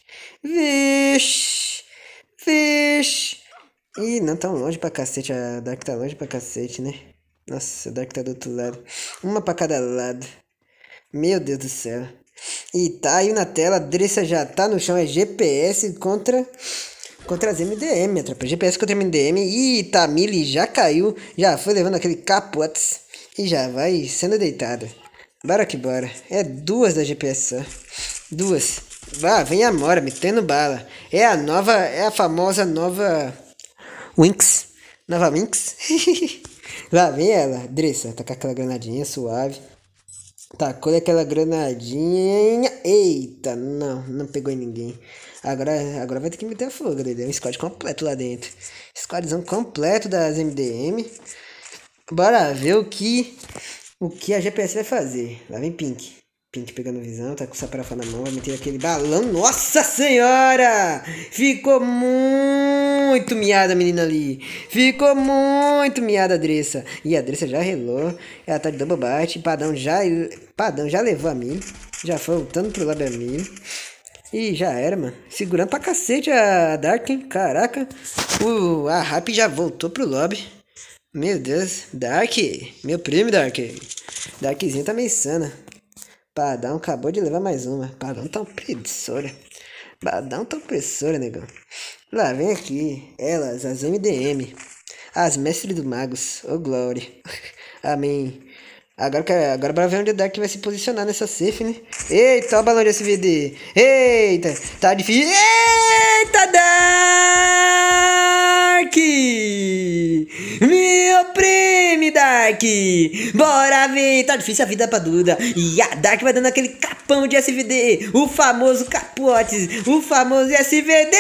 [SPEAKER 1] Ih, não tão longe pra cacete. A Dark tá longe pra cacete, né? Nossa, a Dark tá do outro lado. Uma pra cada lado. Meu Deus do céu. E tá aí na tela. A Dressa já tá no chão. É GPS contra as MDM, minha tropa. GPS contra MDM. Ih, Tamili já caiu. Já foi levando aquele capotes. E já vai sendo deitada. Bora que bora. É duas da GPS só. Duas. Vá, vem a Mora metendo bala. É a nova. É a famosa nova. Winx. Nova Winx. Lá vem ela. Dressa. Tá com aquela granadinha suave. Tacou aquela granadinha. Eita, não pegou em ninguém. Agora vai ter que meter a fogo, Dedé. Um squad completo lá dentro. Squadzão completo das MDM. Bora ver o que a GPS vai fazer. Lá vem Pink. Pink pegando visão, tá com o saparafá na mão, vai meter aquele balão. Nossa senhora! Ficou muito miada a menina ali. Ficou muito miada a Dressa. E a Dressa já relou. Ela tá de double bite. Padão já levou a mil. Já foi voltando pro lado a mil. E já era, mano. Segurando pra cacete a Dark, hein? Caraca. A Rap já voltou pro lobby. Meu Deus. Dark. Meu primo, Dark. Darkzinho tá meio insana. Padão acabou de levar mais uma. Padão tá opressora. Negão. Lá vem aqui. Elas, as MDM. As mestres do magos. Ô, glória. Amém. Agora bora ver onde o Dark vai se posicionar nessa safe, né? Eita, olha o balão de SVD. Eita, tá difícil. Eita, Dark! Me oprime, Dark! Bora ver, tá difícil a vida pra Duda. E a Dark vai dando aquele capão de SVD. O famoso capotes. O famoso SVD.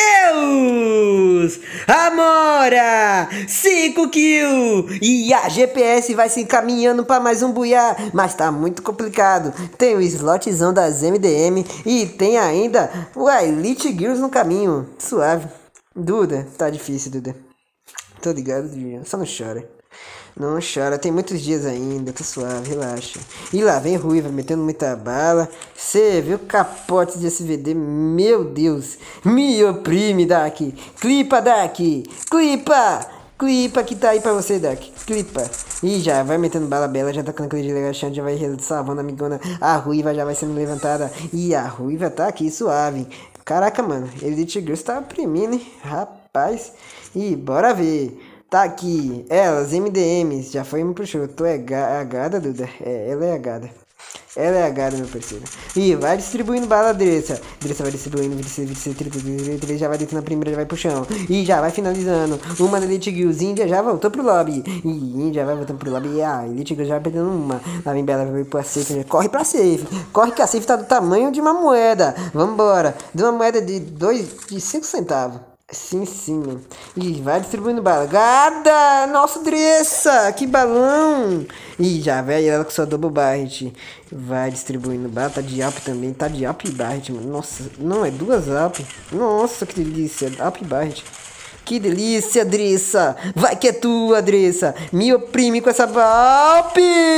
[SPEAKER 1] Amora! 5 kills! E a GPS vai se encaminhando pra mais um buiá. Mas tá muito complicado. Tem o slotzão das MDM. E tem ainda o Elite Gears no caminho. Suave. Duda, tá difícil, Duda. Tô ligado, Duda. Só não chora. Não chora, tem muitos dias ainda, tá suave, relaxa. E lá vem Ruiva, metendo muita bala. Cê viu capote de SVD, meu Deus. Me oprime, Dark. Clipa, Dark. Clipa que tá aí pra você, Dark. Clipa. E já vai metendo bala bela, já tá com aquele relaxante, já vai salvando a amigona. A Ruiva já vai sendo levantada. E a Ruiva tá aqui suave. Caraca, mano, Elite Girls tá oprimindo, hein? Rapaz. E bora ver. Tá aqui, elas, MDMs, já foi pro show. Tu é agada, Duda? É, ela é agada. Ela é agada, meu parceiro. E vai distribuindo bala, Dressa. Dressa vai distribuindo, já vai dentro na primeira, já vai pro chão. E já vai finalizando. Uma da Elite Girls, Índia já voltou pro lobby. E Índia vai voltando pro lobby. E a Elite Girls já vai perdendo uma. Lá vem Bela, vai pra safe. Corre pra safe. Corre que a safe tá do tamanho de uma moeda. Vambora. De uma moeda de 5 centavos. Sim, mano. E vai distribuindo bala. Gada! Nossa, Dressa! Que balão! E já vai ela com sua double barret. Vai distribuindo bala. Tá de up também. Tá de up e barret, mano. Nossa, não, é duas up. Nossa, que delícia. Up e barret. Que delícia, Dressa. Vai que é tua, Dressa. Me oprime com essa Valp.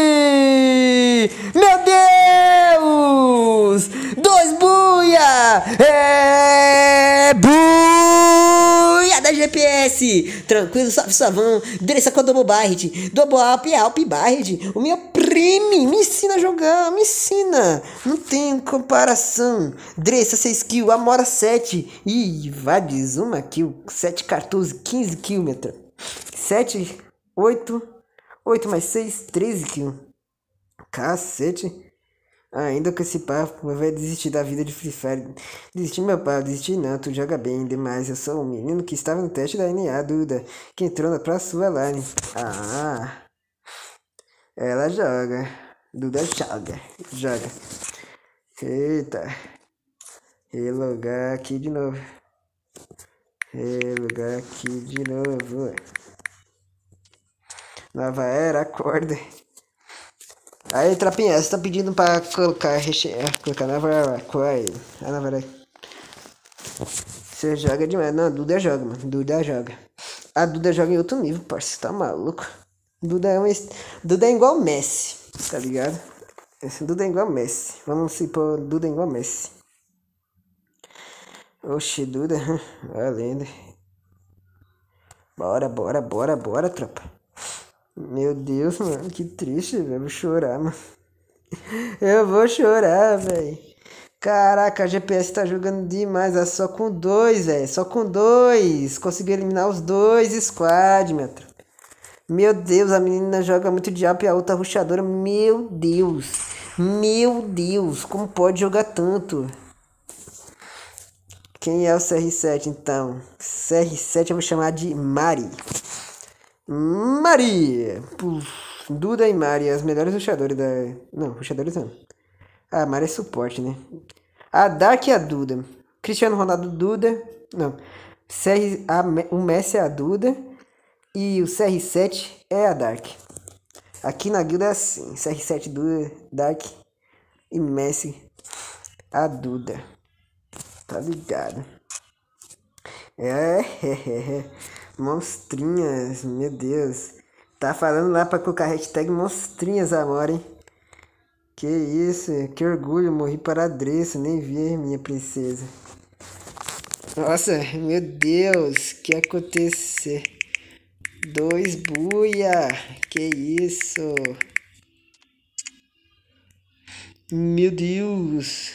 [SPEAKER 1] Meu Deus. 2 buia. É buia da GPS. Tranquilo, salve suavão. Dressa com a Double Barret. Double Alp Barret. O me oprime. Me ensina a jogar. Me ensina. Não tem comparação. Dressa 6 kills. Amora 7. Ih, Vades 1 kill. 7, 14, 15 km. 7, 8. 8 mais 6, 13 kills. Cacete. Ainda com esse papo, vai desistir da vida de Free Fire. Desistir, meu pai, desistir não, tu joga bem demais. Eu sou um menino que estava no teste da NA, Duda, que entrou pra sua line. Ah, ela joga. Duda joga. Eita. Relogar aqui de novo. Nova era, acorda. Aí, Trapinha, você tá pedindo pra colocar nova coisa. A nova. Você joga demais. Não, a Duda joga, mano. Duda joga. A Duda joga em outro nível, parceiro. Tá maluco? Duda é igual Messi, tá ligado? Esse Duda é igual Messi. Vamos supor, Duda é igual Messi. Oxi, Duda. Valendo. Bora, tropa. Meu Deus, mano, que triste, velho. Vou chorar, mano. Eu vou chorar, velho. Caraca, a GPS tá jogando demais. É só com 2, velho. Só com 2. Consegui eliminar os 2 squad, minha tropa. Meu Deus, a menina joga muito diabo e a outra rushadora. Meu Deus. Como pode jogar tanto? Quem é o CR7, então? CR7 eu vou chamar de Mari. Duda e Mari, as melhores rushadores da... Não, rushadores não. A Mari é suporte, né? A Dark e a Duda. Cristiano Ronaldo, Duda. Não. O Messi é a Duda. E o CR7 é a Dark. Aqui na guilda é assim. CR7, Duda, Dark e Messi, a Duda. Tá ligado? Monstrinhas, meu Deus. Tá falando lá pra colocar hashtag monstrinhas, amor, hein? Que isso, que orgulho, morri para a Dressa, nem vi, minha princesa. Nossa, meu Deus, que aconteceu? 2 buia, que isso? Meu Deus.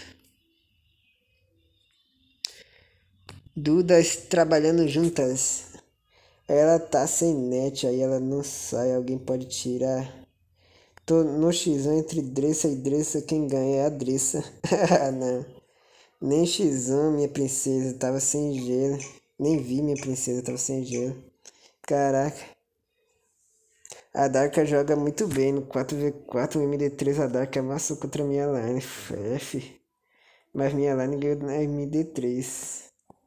[SPEAKER 1] Dudas trabalhando juntas. Ela tá sem net, aí ela não sai, alguém pode tirar. Tô no X1 entre Dressa e Dressa, quem ganha é a Dressa. Não. Nem X1, minha princesa, tava sem gelo. Nem vi minha princesa, tava sem gelo. Caraca. A Dark joga muito bem no 4v4, MD3 a Dark amassou contra a minha line. F. Mas minha line ganhou na MD3.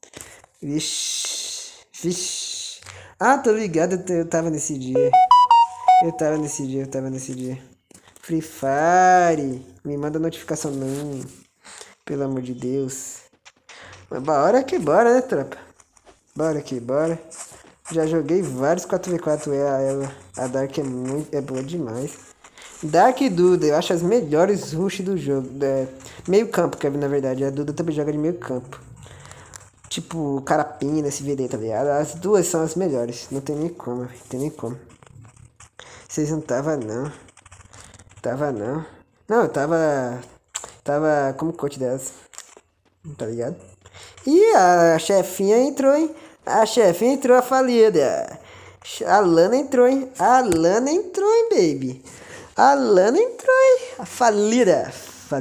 [SPEAKER 1] Vixe. Ah, tô ligado, eu tava nesse dia. Eu tava nesse dia. Free Fire. Me manda notificação não. Pelo amor de Deus. Mas bora que bora, né, tropa? Bora que bora. Já joguei vários 4v4. A Dark é boa demais. Dark e Duda, eu acho as melhores rush do jogo. Meio campo, que na verdade. A Duda também joga de meio campo. Tipo, Carapina, SVD, tá ligado? As duas são as melhores. Não tem nem como, Vocês não tava não. Não, eu tava como coach delas. Tá ligado? E a chefinha entrou, hein? A falida. A Lana entrou, hein? Baby. A Lana entrou, hein? A falida.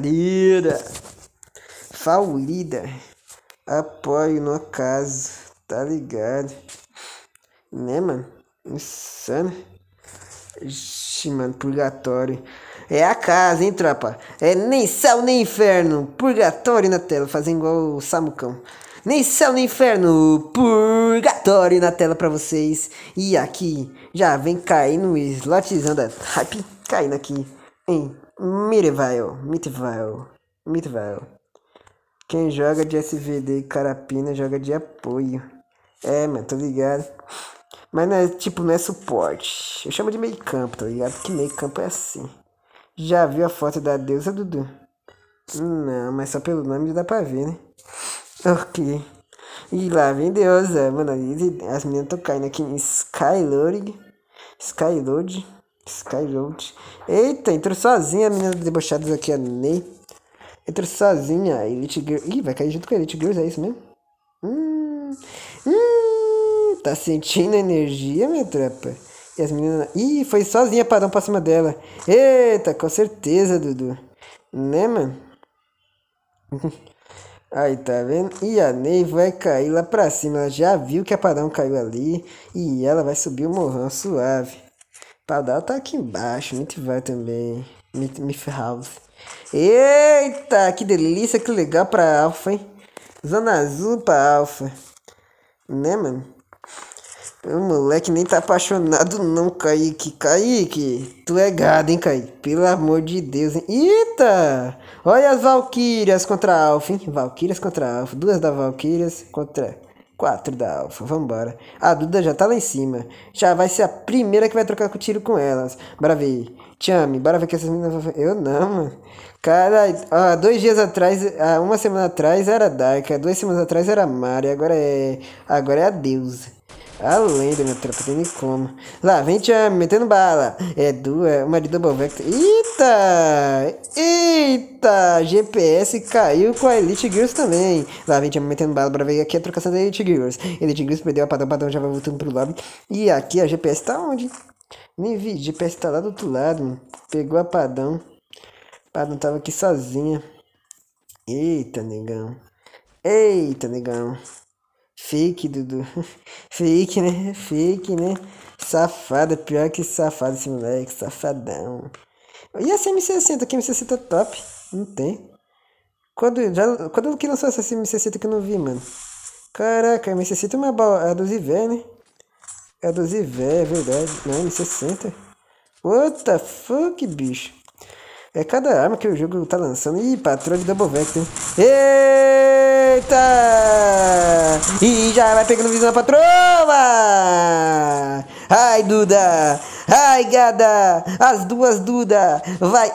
[SPEAKER 1] Apoio no acaso. Tá ligado? Né, mano? Insano. Ixi, mano, purgatório. É a casa, hein, tropa? É nem céu nem inferno. Purgatório na tela, fazendo igual o Samucão. Nem céu nem inferno. Purgatório na tela pra vocês. E aqui já vem caindo, slotizando a hype. Caindo aqui em Midvale. Quem joga de SVD e Carapina joga de apoio. É, mano, tô ligado. Mas não é, tipo, não é suporte. Eu chamo de meio campo, tá ligado? Porque meio campo é assim. Já viu a foto da deusa, Dudu? Não, mas só pelo nome dá pra ver, né? Ok. E lá vem deusa, mano. As meninas estão caindo aqui em Skylord. Skylord. Skylord. Eita, entrou sozinha a menina debochada aqui, a Ney. Entrou sozinha, a Elite Girl. Ih, vai cair junto com a Elite Girls, é isso mesmo? Tá sentindo energia, minha tropa? E as meninas. Ih, foi sozinha padrão pra cima dela. Eita, com certeza, Dudu. Né, mano? Aí, tá vendo? E a Ney vai cair lá pra cima. Ela já viu que a padrão caiu ali. E ela vai subir o morrão suave. Padrão tá aqui embaixo. Muito vai também. Miff House. Eita, que delícia, que legal pra Alpha, hein? Zona azul pra Alpha. Né, mano? O moleque nem tá apaixonado não, Kaique. Kaique, tu é gado, hein, Kaique? Pelo amor de Deus, hein? Eita! Olha as Valkyrias contra a Alpha, hein? Valkyrias contra a Alpha. Duas da Valkyrias contra 4 da Alpha. Vambora. A Duda já tá lá em cima. Já vai ser a primeira que vai trocar com tiro com elas. Bora ver. Chame, bora ver que essas meninas vão... Eu não, mano. Cara, ó, 2 dias atrás, uma semana atrás era Dark, 2 semanas atrás era Mari, agora é a deusa. A lenda, minha tropa, tem nem como. Lá, vem Chame, metendo bala. Uma de Double Vector. Eita! Eita! GPS caiu com a Elite Girls também. Lá, vem Chame, metendo bala. Bora ver aqui a trocação da Elite Girls. Elite Girls perdeu a padrão já vai voltando pro lobby. E aqui a GPS tá onde? Nem vi, GPS tá lá do outro lado, mano. Pegou a padrão. Padrão tava aqui sozinha. Eita, negão. Eita, negão. Fake, Dudu. Fake, né? Fake, né? Safado, pior que safado esse moleque. Safadão. E essa M60 aqui, M60 top? Não tem. Quando que lançou essa M60 que eu não vi, mano? Caraca, a M60 é uma é a 12V, né? É a 12V, é verdade. Não, M60. What the fuck, bicho? É cada arma que o jogo tá lançando. Ih, patrão de Double Vector. Eita! E já vai pegando visão da patroa! Ai, Duda! Ai, gada! As duas Duda! Vai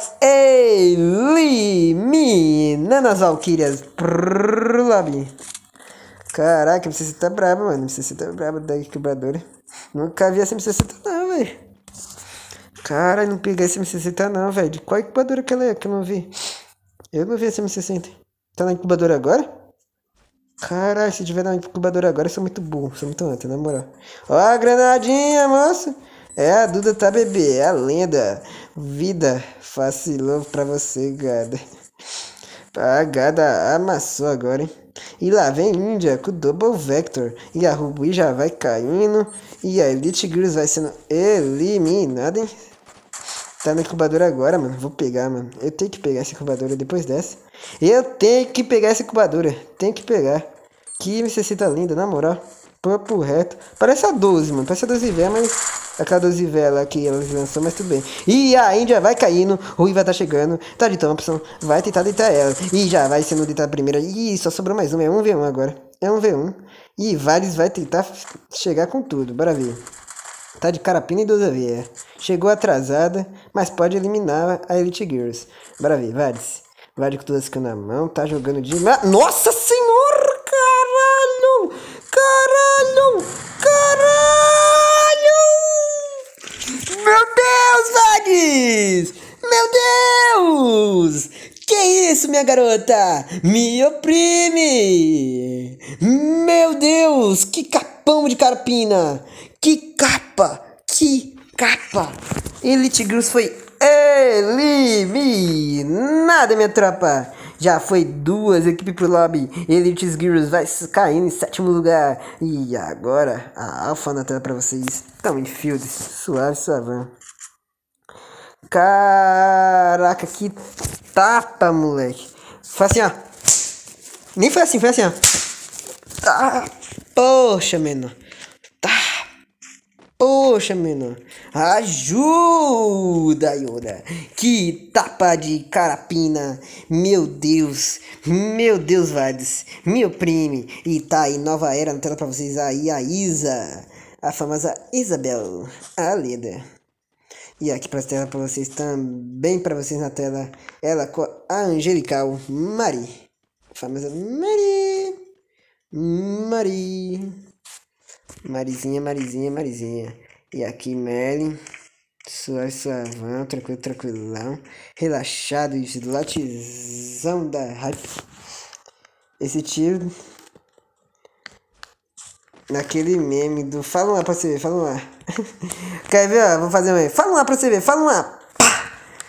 [SPEAKER 1] eliminando as Valkyrias! Lobby! Caraca, você tá braba, mano. Você tá braba da quebradora. Nunca vi essa M60 não, velho. Cara, não peguei essa M60 não, velho. De qual incubadora que ela é que eu não vi? Eu não vi essa M60. Tá na incubadora agora? Caralho, se tiver na incubadora agora, eu sou muito burro. Sou muito antes, na moral. Ó a granadinha, moço. É, a Duda tá bebê. É a lenda. Vida facilou pra você, gada. A gada amassou agora, hein? E lá vem Índia com o Double Vector. E a Ruby já vai caindo. E a Elite Girls vai sendo eliminada, hein? Tá na incubadora agora, mano. Vou pegar, mano. Eu tenho que pegar essa incubadora depois dessa. Eu tenho que pegar essa incubadora. Tenho que pegar. Que necessita linda, na moral. Papo reto. Parece a 12, mano. Parece a 12V, mas... Aquela 12V lá que elas lançou, mas tudo bem. E a Índia vai caindo. Ruiva tá chegando. Tá de Thompson. Vai tentar deitar ela. E já vai sendo deitada a primeira. Ih, só sobrou mais uma. É 1v1 agora. É 1v1. E Vares vai tentar chegar com tudo. Bora ver. Tá de carapina e 12V. Chegou atrasada, mas pode eliminar a Elite Girls. Bora ver, Vares. Vares com todas na mão. Tá jogando de... Nossa senhora! Caralho! Caralho! Caralho! Meu Deus, Vares! Meu Deus! Que isso, minha garota? Me oprime! Meu Deus! Que capão de carpina! Que capa! Que capa! Elite Girls foi eliminada, minha tropa! Já foi 2 equipes pro lobby. Elite Girls vai caindo em 7º lugar. E agora a Alpha na tela pra vocês. Tamo em field. Suave, suavão. Caraca, que tapa, moleque. Foi assim, ó. Nem foi assim, ó. Tá. Poxa, menor. Tá. Poxa, menor. Ajuda, Yoda. Que tapa de carapina. Meu Deus, Vades. Me oprime. E tá aí, nova era na tela pra vocês aí, a Isa. A famosa Isabel, a líder. E aqui pra tela pra vocês também, pra vocês na tela, ela com a angelical Mari. A famosa Mari. Marizinha. E aqui Merlin, suavão, tranquilão, relaxado, slotzão da hype. Esse tio, naquele meme do fala lá pra você ver, fala lá. Quer ver, ó, vou fazer um meme. Fala lá pra você ver, fala lá. Pá!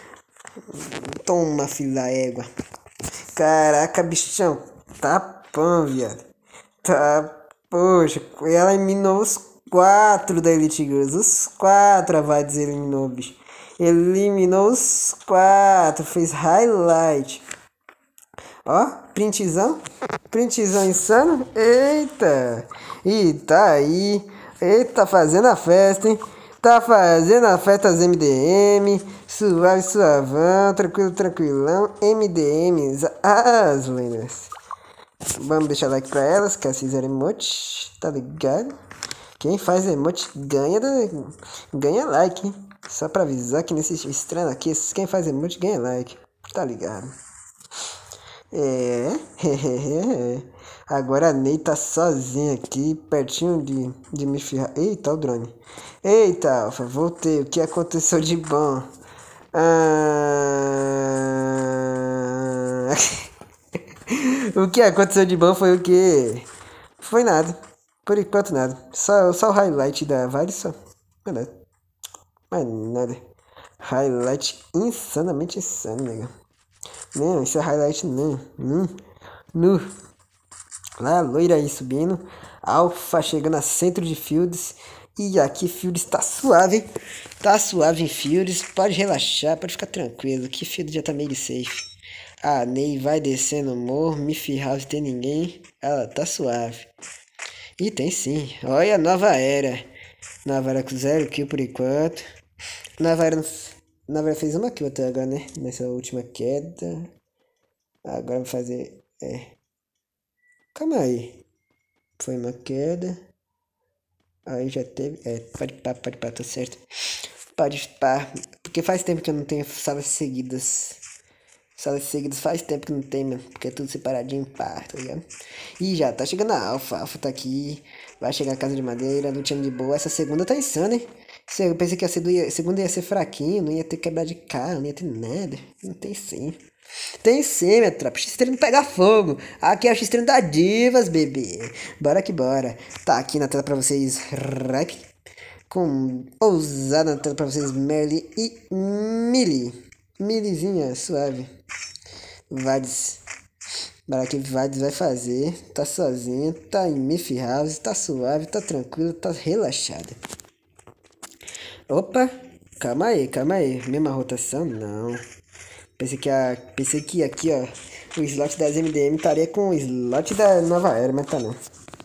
[SPEAKER 1] Toma, filho da égua. Caraca, bichão, tá pão, viado. Tá, poxa, ela eliminou os 4 da Elite Girls. Os 4 a Vades eliminou, bicho. Eliminou os 4, fez highlight. Ó, printzão insano. Eita, e tá aí. Eita, fazendo a festa, hein? Tá fazendo a festa as MDM. Suavão, tranquilão. MDMs, as lendas. Vamos deixar like pra elas, que elas fizeram emote, tá ligado? Quem faz emote ganha like, hein? Só pra avisar que nesse estranho aqui, quem faz emote ganha like, tá ligado? Agora a Ney tá sozinha aqui, pertinho de me ferrar. Eita, o drone. Eita, Alpha, voltei. O que aconteceu de bom? O que aconteceu de bom foi o quê? Foi nada. Por enquanto nada. Só o highlight da Vale só. Nada. Mais nada. Highlight insanamente insano, nega. Não, isso é highlight não. Nu. Lá, loira aí subindo. Alpha chegando a centro de Fields. E aqui Fields tá suave. Tá suave em Fields. Pode relaxar, pode ficar tranquilo. Que Fields já tá meio safe. A Ney vai descendo o morro. Miffy House tem ninguém. Ela tá suave. E tem sim. Olha a nova era. Nova era com 0 kill por enquanto. Nova era fez uma kill até agora, né? Nessa última queda. Agora vou fazer. Calma aí. Foi uma queda. Aí já teve. Pode pá, tá certo. Pode pá. Porque faz tempo que eu não tenho salas seguidas. Salas seguidas faz tempo que não tem, mano. Porque é tudo separadinho, pá, tá ligado? E já tá chegando a Alpha. Alpha tá aqui. Vai chegar a Casa de Madeira, lutando de boa. Essa segunda tá insana, hein? Eu pensei que a segunda ia ser fraquinho, não ia ter quebrar de carro, não ia ter nada. Não tem sim. Tem sim, minha tropa. X-Treino não pega fogo. Aqui é o X-Treino da Divas, bebê. Bora que bora. Tá aqui na tela pra vocês, rap. Com ousada na tela pra vocês, Merly e Milizinha, suave. Vades. Bora que Vades vai fazer. Tá sozinho, tá em Miffy House, tá suave, tá tranquilo, tá relaxado. Opa, calma aí. Mesma rotação? Não. Pensei que aqui, ó, o slot das MDM estaria com o slot da nova era, mas tá não.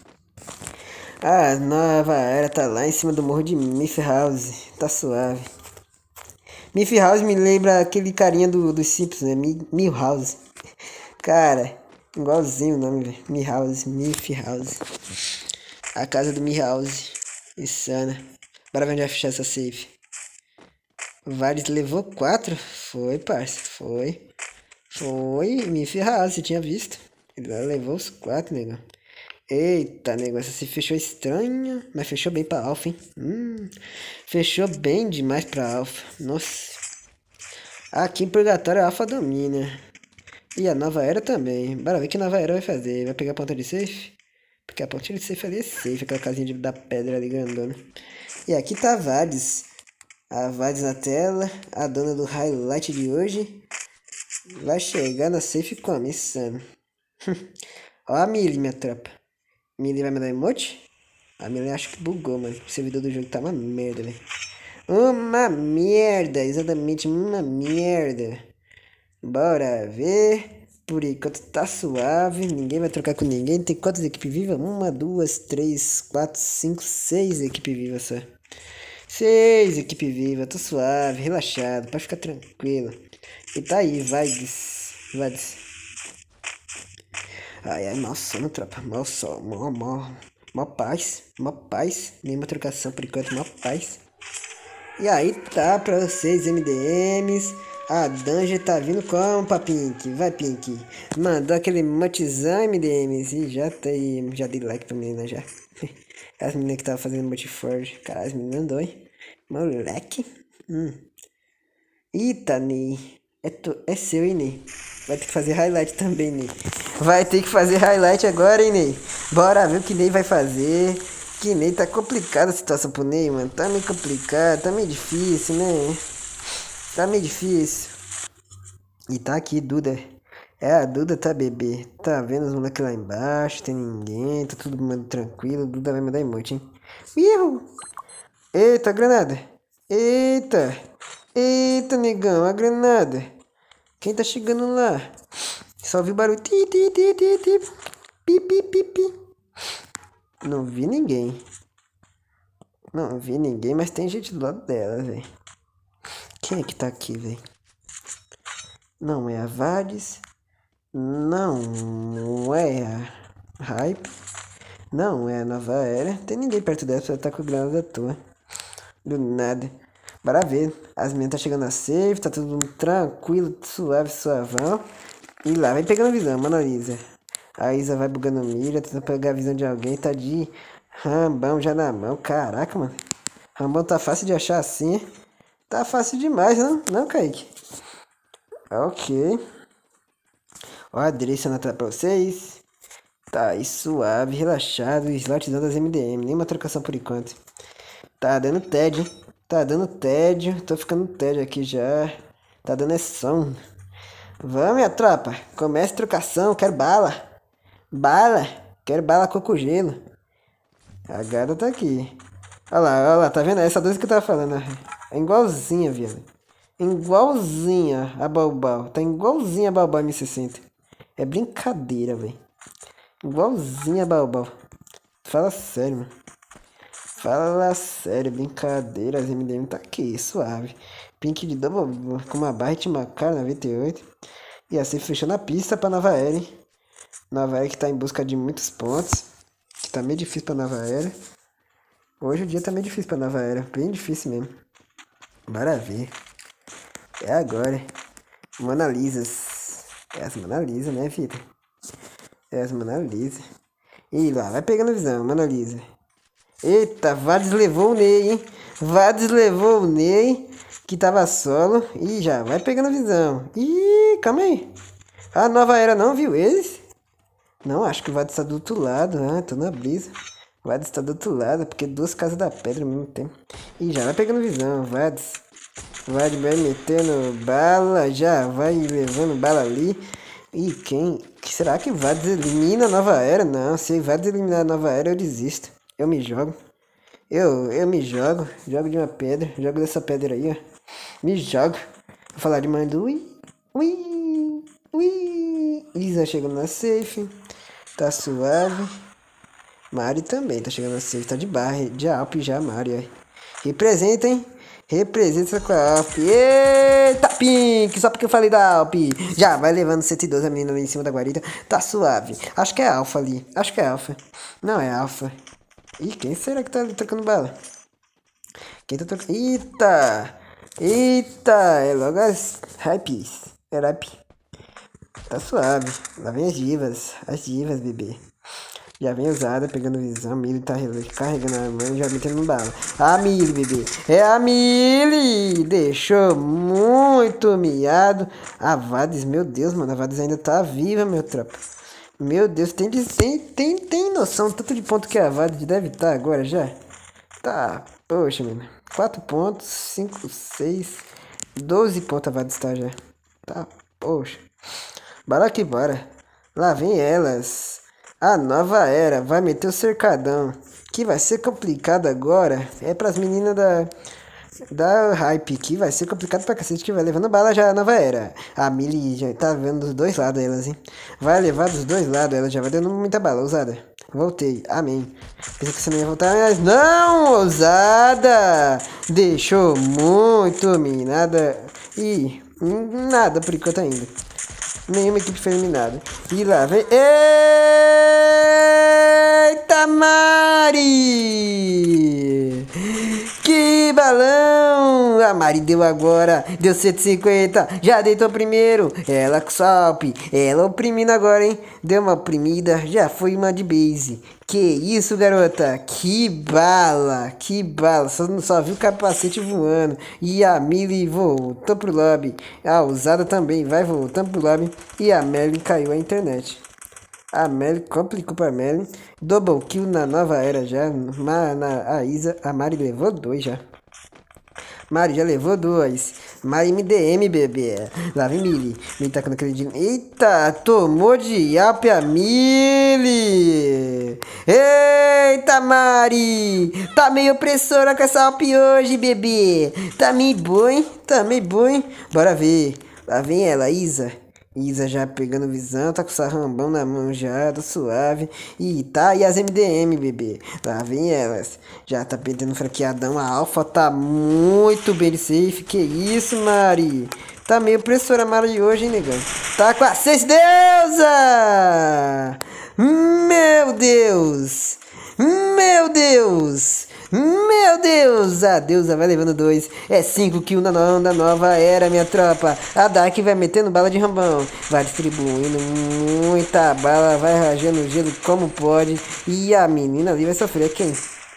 [SPEAKER 1] A nova era tá lá em cima do morro de Miffy House. Tá suave. Miffy House me lembra aquele carinha dos Simpsons, né? Milhouse. Cara, igualzinho o nome, velho. Miffy House. A casa do Milhouse. Insana. Bora ver onde vai fechar essa safe. Vares levou 4. Foi, parça. Foi. Miffy House, você tinha visto. Ele levou os 4, negão. Eita, negócio se fechou estranho, mas fechou bem pra Alpha, hein? Fechou bem demais pra Alpha. Nossa. Aqui em Purgatório a Alpha domina. E a nova era também. Bora ver o que a nova era vai fazer. Vai pegar a ponta de safe? Porque a ponta de safe ali é safe. Aquela casinha da pedra ali grandona. E aqui tá a Vades. A Vades na tela. A dona do highlight de hoje. Vai chegar na safe como? Insano. Ó a Millie, minha tropa. Millie vai mandar emote? A Millie acho que bugou, mano. O servidor do jogo tá uma merda, velho. Uma merda, exatamente uma merda. Bora ver. Por enquanto tá suave. Ninguém vai trocar com ninguém. Tem quantas equipes vivas? 1, 2, 3, 4, 5, 6 equipes vivas só. 6, equipe viva, tô suave, relaxado, pode ficar tranquilo. E tá aí, Vades. Ai, mal sono, tropa, mal sono, mó paz, nenhuma trocação por enquanto, mó paz. E aí tá pra vocês, MDMs. A Dungeon tá vindo como, pra Pink? Vai, Pink. Mandou aquele motizão, MDMs. E já tá aí, já dei like pra menina já. As meninas que tava fazendo multiforge. Caralho, as meninas andou, hein? Moleque. Eita, Ney. É seu, hein, Ney? Vai ter que fazer highlight também, Ney. Vai ter que fazer highlight agora, hein, Ney? Bora ver o que Ney vai fazer. Que Ney tá complicada a situação pro Ney, mano. Tá meio complicado, tá meio difícil, né? Tá meio difícil. E tá aqui, Duda. A Duda tá bebê. Tá vendo os moleques lá embaixo? Tem ninguém, tá todo mundo tranquilo. Duda vai mandar emote, hein? Iu! Eita, granada! Eita! Eita, negão, a granada! Quem tá chegando lá? Só ouvi o barulho. Ti, ti, ti, ti, ti. Pi, pi, pi, pi. Não vi ninguém. Não vi ninguém, mas tem gente do lado dela, velho. Quem é que tá aqui, velho? Não é a Vades. Não é a Hype. Não é a Nova Era. Tem ninguém perto dela, ela tá com granada à toa. Do nada. Bora ver. As meninas tá chegando a safe, tá tudo mundo tranquilo, suave, suavão. E lá, vai pegando visão, mano, a Isa. A Isa vai bugando mira, tentando pegar a visão de alguém, tá de rambão já na mão. Caraca, mano. Rambão tá fácil de achar assim. Tá fácil demais, não? Não, Kaique? Ok. Ó, a direção na tela pra vocês. Tá aí suave, relaxado, slotzão das MDM. Nenhuma trocação por enquanto. Tá dando tédio, hein? Tá dando tédio. Tô ficando tédio aqui já. Tá dando som. Vamos, minha tropa. Comece trocação. Quero bala. Bala. Quero bala coco gelo. A gata tá aqui. Olha lá, tá vendo? Essa dois que eu tava falando. É igualzinha, viado. Igualzinha a Balbal. Tá igualzinha a Balbal M60. É brincadeira, velho. Igualzinha a Balbal. Fala sério, mano. Fala sério, brincadeira. As MDM tá aqui, suave. Pink de double com uma barra de Macar 98. E assim fechando a pista pra Nova Era, hein? Nova Era que tá em busca de muitos pontos. Que tá meio difícil pra Nova Era. Hoje o dia tá meio difícil pra Nova Era. Bem difícil mesmo. Bora ver. É agora. Mona Lisas. É as Mona Lisa, né, vida? É as Mona Lisa. E lá, vai pegando visão, Mona Lisa. Eita, Vades levou o Ney, hein? Vades levou o Ney, que tava solo. E já vai pegando visão. Ih, calma aí. A Nova Era não viu eles? Não, acho que o Vades tá do outro lado. Ah, tô na brisa. O Vades tá do outro lado, porque duas casas da pedra ao mesmo tempo. E já vai pegando visão, Vades. Vades vai metendo bala, já vai levando bala ali. E quem? Será que Vades elimina a Nova Era? Não, se Vades eliminar a Nova Era, eu desisto. Eu me jogo. Eu me jogo. Jogo de uma pedra. Jogo dessa pedra aí, ó. Me jogo. Vou falar de mando. Ui. Isa chegando na safe. Tá suave. Mari também tá chegando na safe. Tá de barra. De Alp já, Mari, ó. Representa, hein? Representa com a Alp. Eita, Pink! Só porque eu falei da Alp. Já vai levando 112 a menina ali em cima da guarita. Tá suave. Acho que é Alfa ali. Acho que é Alfa. Não, é Alfa. Ih, quem será que tá ali trocando bala? Quem tá trocando? Eita! É logo as hypes. É rap. Tá suave. Lá vem as divas. As divas, bebê. Já vem usada, pegando visão. A Mili tá carregando a mão e já metendo bala. A Mili, bebê. É a Mili! Deixou muito miado. A Vades, meu Deus, mano. A Vades ainda tá viva, meu tropa. Meu Deus, tem noção tanto de ponto que a Vades deve estar agora já? Tá, poxa, mano. 4 pontos, 5, 6, 12 pontos a Vades está já. Tá, poxa. Bora que bora. Lá vem elas. A Nova Era vai meter o cercadão. Que vai ser complicado agora. É pras meninas da Hype, que vai ser complicado pra cacete, que vai levando bala já a Nova Era. A Millie já tá vendo dos dois lados elas, hein? Vai levar dos dois lados, ela já vai dando muita bala, ousada. Voltei. Amém. Pensei que você não ia voltar, mas não, ousada. Deixou muito minada. E nada por enquanto ainda. Nenhuma equipe foi eliminada. E lá vem... Eita, Mari! Que balão! A Mari deu agora. Deu 150. Já deitou primeiro. Ela com salpe. Ela oprimindo agora, hein? Deu uma oprimida. Já foi uma de base. Que isso, garota? Que bala! Que bala! Só viu o capacete voando. E a Millie voltou pro lobby. A ousada também vai voltando pro lobby. E a Merlin caiu a internet. A Merlin complicou pra Merlin. Double kill na nova era já. A Isa, a Mari levou 2 já. Mari já levou 2. Mari MDM, bebê. Lá vem Millie. Millie tacando aquele de... Eita, tomou de alp a Millie. Eita, Mari. Tá meio opressora com essa alp hoje, bebê. Tá meio bom, hein? Tá meio bom, hein? Bora ver. Lá vem ela, Isa. Isa já pegando visão, tá com o sarrambão na mão já, tá suave. E tá aí as MDM, bebê. Lá vem elas. Já tá perdendo franqueadão. A Alpha tá muito bem de safe. Que isso, Mari? Tá meio pressora Mari hoje, hein, negão? Tá com a 6 deusa! Meu Deus! Meu Deus! Meu Deus! A deusa vai levando 2. É 5 kills na onda nova era, minha tropa. A Dark vai metendo bala de rambão. Vai distribuindo muita bala. Vai rajando o gelo como pode. E a menina ali vai sofrer. Quem?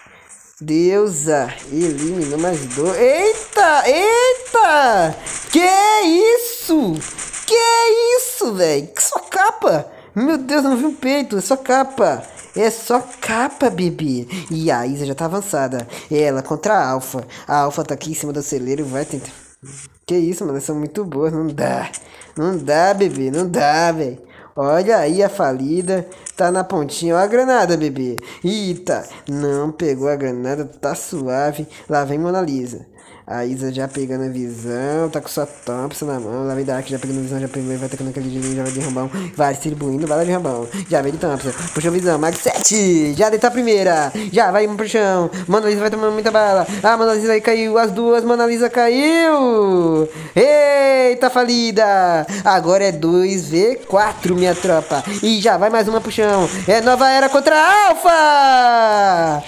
[SPEAKER 1] Deusa eliminou mais 2. Eita! Eita! Que isso? Que isso, velho? Que só capa? Meu Deus, não vi um peito. É só capa. É só capa, bebê. E a Isa já tá avançada. Ela contra a Alpha. A Alpha tá aqui em cima do celeiro e vai tentar... Que isso, mano. Elas são muito boas. Não dá. Não dá, bebê. Não dá, velho. Olha aí a falida. Tá na pontinha. Ó a granada, bebê. Eita. Não pegou a granada. Tá suave. Lá vem Mona Lisa. A Isa já pegando a visão, tá com sua Thompson na mão. Lá vem Dark já pegando a visão, já pegou e vai tacando aquele de já vai de rambão. Vai distribuindo bala de rambão. Já vem de Thompson, puxou a visão, Mag 7. Já deita a primeira, já vai pro chão. Mona Lisa vai tomando muita bala. A Mona Lisa aí caiu, as duas, Mona Lisa caiu. Eita, falida. Agora é 2v4, minha tropa. E já vai mais uma pro chão. É nova era contra a Alpha.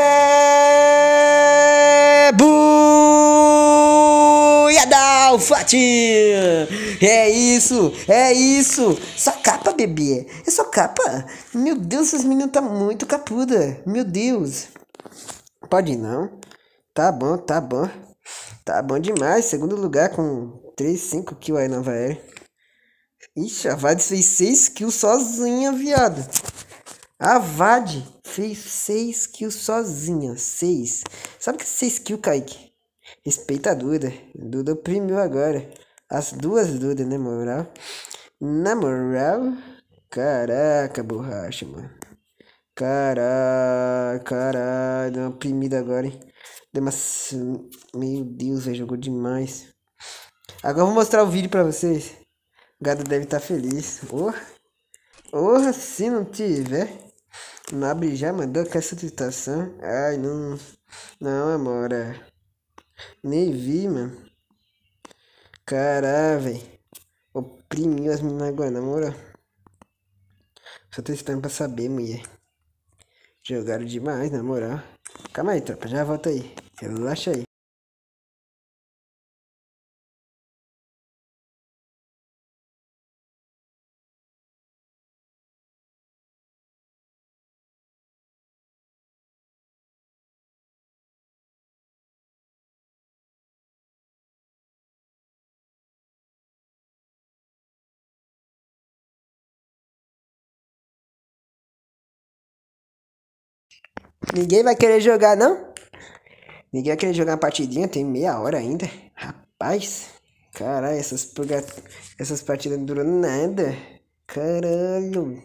[SPEAKER 1] É... Alfatinha! É isso! É isso! Só capa, bebê! É só capa! Meu Deus, essas meninas tá muito capuda! Meu Deus! Pode não? Tá bom, tá bom. Tá bom demais. Segundo lugar com 3, 5 kills aí na nova era. Ixi, a Vade fez 6 kills sozinha, viado. A Vade fez 6 kills sozinha. 6. Sabe que 6 kills, Kaique? Respeita a Duda. Duda oprimiu agora. As duas Dudas, né, moral? Na moral? Caraca, borracha, mano. Caralho. Deu uma oprimida agora, hein? Deu uma... Meu Deus, velho. Jogou demais. Agora eu vou mostrar o vídeo pra vocês. O gado deve estar feliz. Porra, se não tiver. Nobre já mandou com essa situação. Ai, não. Não, amor. Nem vi, mano. Caralho, velho. Oprimiu as meninas agora, na moral. Só testando pra saber, mulher. Jogaram demais, na moral. Calma aí, tropa. Já volta aí. Relaxa aí. Ninguém vai querer jogar, não? Ninguém vai querer jogar uma partidinha? Tem meia hora ainda. Rapaz. Caralho, essas partidas não duram nada. Caralho.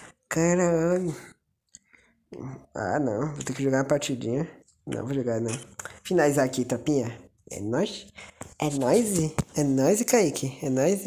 [SPEAKER 1] Ah, não. Vou ter que jogar uma partidinha. Não, vou jogar não. Finalizar aqui, tropinha. É nóis? É nóis, Kaique. É nóis.